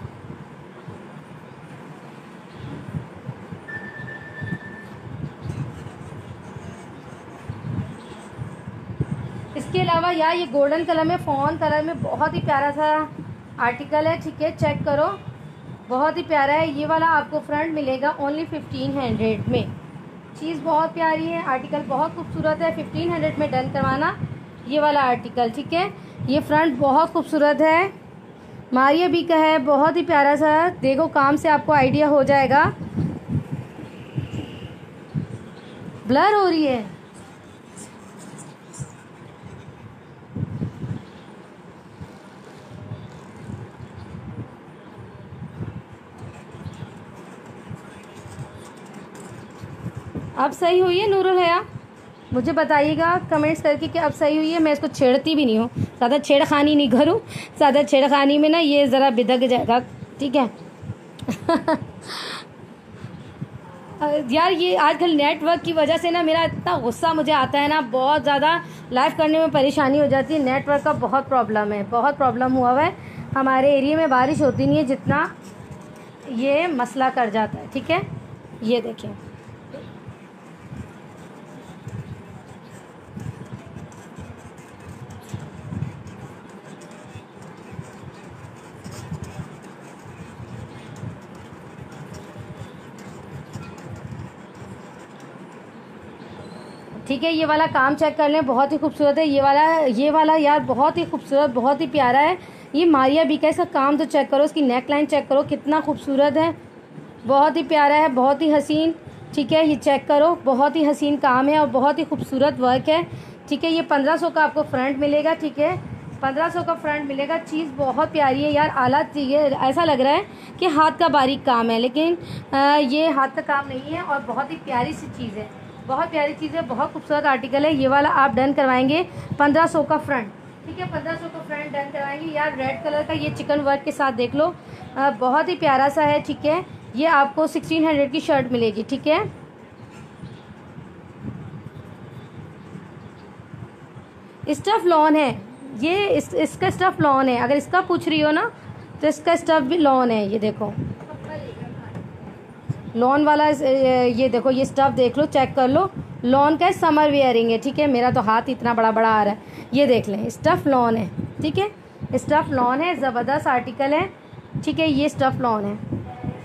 इसके अलावा यार ये गोल्डन कलर में, फॉन कलर में बहुत ही प्यारा सा आर्टिकल है। ठीक है, चेक करो, बहुत ही प्यारा है। ये वाला आपको फ्रंट मिलेगा ओनली फिफ्टीन हंड्रेड में। चीज़ बहुत प्यारी है, आर्टिकल बहुत खूबसूरत है, फिफ्टीन हंड्रेड में डन करवाना ये वाला आर्टिकल। ठीक है, ये फ्रंट बहुत खूबसूरत है, मारिया बी का है, बहुत ही प्यारा सा। देखो काम से आपको आइडिया हो जाएगा। ब्लर हो रही है, अब सही हुई है नूरुल हया? मुझे बताइएगा कमेंट्स करके कि अब सही हुई है। मैं इसको छेड़ती भी नहीं हूँ, ज़्यादा छेड़खानी नहीं करूँ, ज़्यादा छेड़खानी में ना ये ज़रा बिदक जाएगा। ठीक है यार, ये आजकल नेटवर्क की वजह से ना मेरा इतना गुस्सा मुझे आता है ना, बहुत ज़्यादा लाइव करने में परेशानी हो जाती है। नेटवर्क का बहुत प्रॉब्लम है, बहुत प्रॉब्लम हुआ हुआ है। हमारे एरिया में बारिश होती नहीं है जितना ये मसला कर जाता है। ठीक है, ये देखिए, ठीक है। ये वाला काम चेक कर लें, बहुत ही खूबसूरत है। ये वाला ये वाला यार बहुत ही खूबसूरत, बहुत ही प्यारा है। ये मारिया बी का इसका काम तो चेक करो, इसकी नेक लाइन चेक करो कितना खूबसूरत है, बहुत ही प्यारा है, बहुत ही हसीन। ठीक है, ये चेक करो, बहुत ही हसीन काम है और बहुत ही खूबसूरत वर्क है। ठीक है, ये पंद्रह सौ का आपको फ्रंट मिलेगा। ठीक है, पंद्रह सौ का फ्रंट मिलेगा। चीज़ बहुत प्यारी है यार, आला चीज़ है, ऐसा लग रहा है कि हाथ का बारीक काम है, लेकिन आ, ये हाथ का काम नहीं है और बहुत ही प्यारी सी चीज़ है, बहुत प्यारी चीज़ है, बहुत खूबसूरत आर्टिकल है। ये वाला आप डन करवाएंगे पंद्रह सौ का फ्रंट। ठीक है, पंद्रह सौ का फ्रंट डन करवाएंगे। यार रेड कलर का ये चिकन वर्क के साथ देख लो, आ, बहुत ही प्यारा सा है। ठीक है, ये आपको सिक्सटीन हंड्रेड की शर्ट मिलेगी। ठीक है, स्टफ लॉन है ये, इस, इसका स्टफ लॉन है। अगर इसका पूछ रही हो ना तो इसका स्टफ भी लॉन है। ये देखो लॉन वाला, ये देखो ये स्टफ देख लो, चेक कर लो, लॉन का समर वेयरिंग है। ठीक है, मेरा तो हाथ इतना बड़ा बड़ा आ रहा है, ये देख लें, स्टफ लॉन है। ठीक है, स्टफ लॉन है, ज़बरदस्त आर्टिकल है। ठीक है, ये स्टफ लॉन है।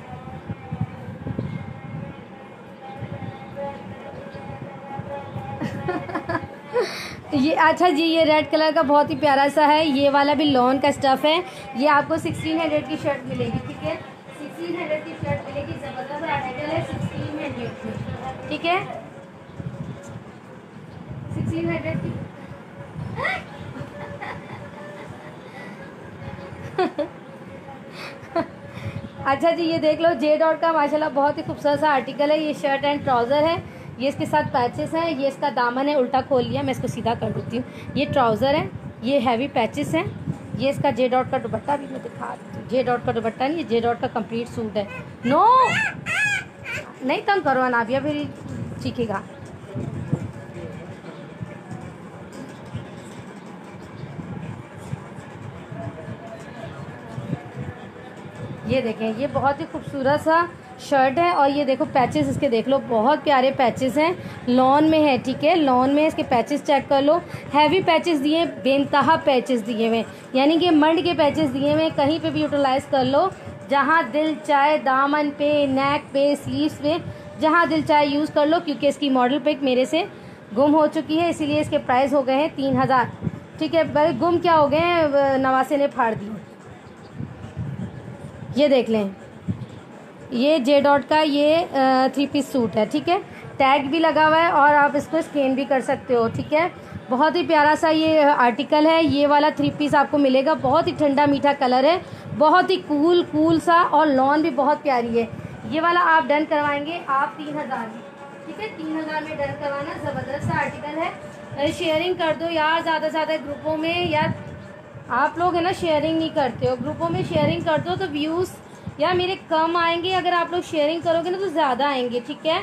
ये अच्छा जी, ये रेड कलर का बहुत ही प्यारा सा है, ये वाला भी लॉन का स्टफ है। ये आपको सिक्सटीन हंड्रेड की शर्ट मिलेगी। ठीक है, सिक्सटीन हंड्रेड की शर्ट मिलेगी, ज़बरदस्त आर्टिकल है, सिक्सटीन हंड्रेड की। ठीक है, सिक्सटीन हंड्रेड की। अच्छा जी, ये देख लो, जे डॉट का माशाल्लाह बहुत ही खूबसूरत सा आर्टिकल है। ये शर्ट एंड ट्राउज़र है, ये इसके साथ पैचेस हैं, ये इसका दामन है, उल्टा खोल लिया, मैं इसको सीधा कर देती हूँ। ये ट्राउज़र है, ये हैवी पैचेस हैं, ये इसका जे डॉट का दुपट्टा भी मैं दिखा देती हूँ। जे डॉट का दुपट्टा नहीं, ये जे डॉट का कंप्लीट सूट है। नो नहीं तंग करो अनाबिया, फिर चीखेगा। ये देखें, ये बहुत ही खूबसूरत सा शर्ट है और ये देखो पैचेस इसके देख लो, बहुत प्यारे पैचेस हैं, लॉन में है। ठीक है, लॉन में इसके पैचेस चेक कर लो, हैवी पैचेस दिए, बेनतहा पैचेस दिए हुए, यानी कि मंड के पैचेस दिए हुए, कहीं पे भी यूटिलाइज कर लो, जहाँ दिल चाहे, दामन पे, नेक पे, स्लीव्स पे, जहाँ दिल चाहे यूज़ कर लो। क्योंकि इसकी मॉडल पिक मेरे से गुम हो चुकी है, इसीलिए इसके प्राइस हो गए हैं तीन हज़ार। ठीक है, भाई गुम क्या हो गए हैं, नवासे ने फाड़ दी। ये देख लें, ये जे डॉट का ये थ्री पीस सूट है। ठीक है, टैग भी लगा हुआ है और आप इसको स्कैन भी कर सकते हो। ठीक है, बहुत ही प्यारा सा ये आर्टिकल है। ये वाला थ्री पीस आपको मिलेगा, बहुत ही ठंडा मीठा कलर है, बहुत ही कूल कूल सा, और लॉन भी बहुत प्यारी है। ये वाला आप डन करवाएंगे आप तीन हज़ार में। ठीक है, तीन हज़ार में डन करवाना, ज़बरदस्त सा आर्टिकल है। शेयरिंग कर दो यार, ज़्यादा से ज़्यादा ग्रुपों में, यार आप लोग है ना शेयरिंग नहीं करते हो, ग्रुपों में शेयरिंग कर दो तो व्यूज़ यार मेरे कम आएंगे। अगर आप लोग शेयरिंग करोगे ना तो ज़्यादा आएंगे। ठीक है,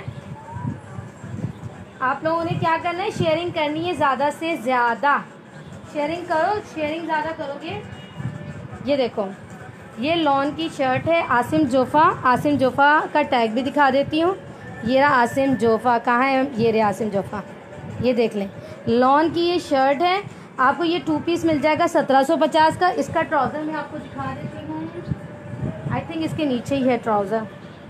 आप लोगों ने क्या करना है, शेयरिंग करनी है, ज़्यादा से ज़्यादा शेयरिंग करो, शेयरिंग ज़्यादा करोगे। ये देखो, ये लॉन की शर्ट है, आसिम जोफ़ा, आसिम जोफ़ा का टैग भी दिखा देती हूँ। ये रहा आसिम जोफ़ा, कहाँ है, ये रहा आसिम जोफ़ा, ये देख लें, लॉन की ये शर्ट है। आपको ये टू पीस मिल जाएगा सत्रह सौ पचास का। इसका ट्राउज़र मैं आपको दिखा देती हूँ, आई थिंक इसके नीचे ही है ट्राउज़र,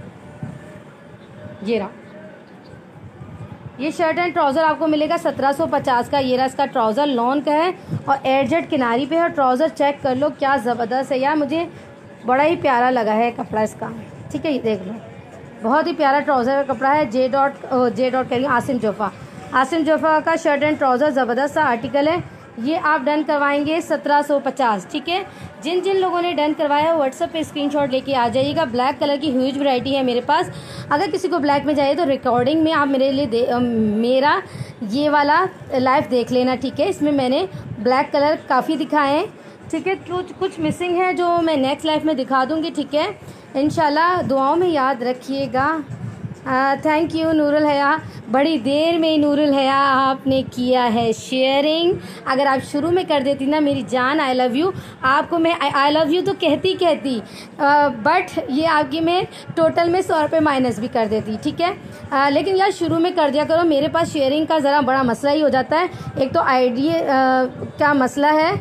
ये रहा, ये शर्ट एंड ट्राउज़र आपको मिलेगा सत्रह सौ पचास का। ये रहा इसका ट्राउज़र, लॉन का है और एयरजेट किनारी पे है। ट्राउज़र चेक कर लो, क्या ज़बरदस्त है यार, मुझे बड़ा ही प्यारा लगा है कपड़ा इसका। ठीक है, ये देख लो, बहुत ही प्यारा ट्राउज़र का कपड़ा है। जे डॉट जे डॉट कह रही हूँ, आसिम जोफ़ा, आसिम जोफ़ा का शर्ट एंड ट्राउज़र, ज़बरदस्त सा आर्टिकल है। ये आप डन करवाएंगे सत्रह सौ पचास। ठीक है, जिन जिन लोगों ने डन करवाया है व्हाट्सएप पे स्क्रीनशॉट लेके आ जाइएगा। ब्लैक कलर की ह्यूज वैरायटी है मेरे पास, अगर किसी को ब्लैक में चाहिए तो रिकॉर्डिंग में आप मेरे लिए दे, मेरा ये वाला लाइव देख लेना। ठीक है, इसमें मैंने ब्लैक कलर काफ़ी दिखाए हैं। ठीक है, कुछ कुछ मिसिंग है जो मैं नेक्स्ट लाइव में दिखा दूँगी। ठीक है, इंशाल्लाह दुआओं में याद रखिएगा। थैंक यू नूरुल हया, बड़ी देर में नूरुल हया आपने किया है शेयरिंग। अगर आप शुरू में कर देती ना मेरी जान, आई लव यू, आपको मैं आई लव यू तो कहती कहती बट ये आपकी मैं टोटल में सौ रुपये माइनस भी कर देती। ठीक है, आ, लेकिन यार शुरू में कर दिया करो, मेरे पास शेयरिंग का ज़रा बड़ा मसला ही हो जाता है। एक तो आईडी का मसला है,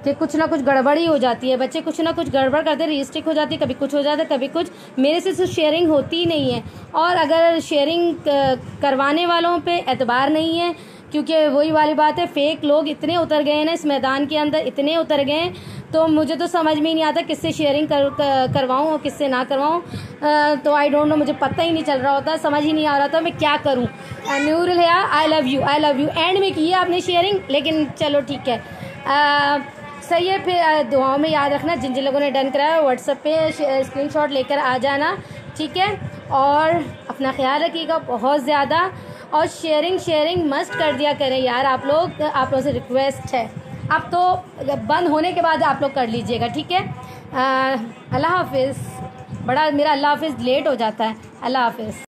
कि कुछ ना कुछ गड़बड़ी हो जाती है, बच्चे कुछ ना कुछ गड़बड़ करते, रीस्टिक हो जाती है, कभी कुछ हो जाता है, कभी कुछ। मेरे से तो शेयरिंग होती ही नहीं है, और अगर शेयरिंग करवाने वालों पे एतबार नहीं है, क्योंकि वही वाली बात है, फेक लोग इतने उतर गए हैं ना इस मैदान के अंदर, इतने उतर गए हैं, तो मुझे तो समझ में ही नहीं आता किससे शेयरिंग कर, कर करवाऊँ और किससे ना करवाऊँ। तो आई डोंट नो, मुझे पता ही नहीं चल रहा होता, समझ ही नहीं आ रहा था मैं क्या करूँ। Noorul Haya, I love you, I love you. End में की है आपने शेयरिंग, लेकिन चलो ठीक है, आ, सही है। फिर दुआओं में याद रखना, जिन जिन लोगों ने डन कराया व्हाट्सएप पे स्क्रीनशॉट लेकर आ जाना, ठीक है। और अपना ख्याल रखिएगा बहुत ज़्यादा, और शेयरिंग शेयरिंग मस्ट कर दिया करें यार आप लोग, आप लोगों से रिक्वेस्ट है। अब तो बंद होने के बाद आप लोग कर लीजिएगा, ठीक है। अल्लाह हाफिज़। बड़ा मेरा अल्लाह हाफिज़ लेट हो जाता है। अल्लाह हाफिज़।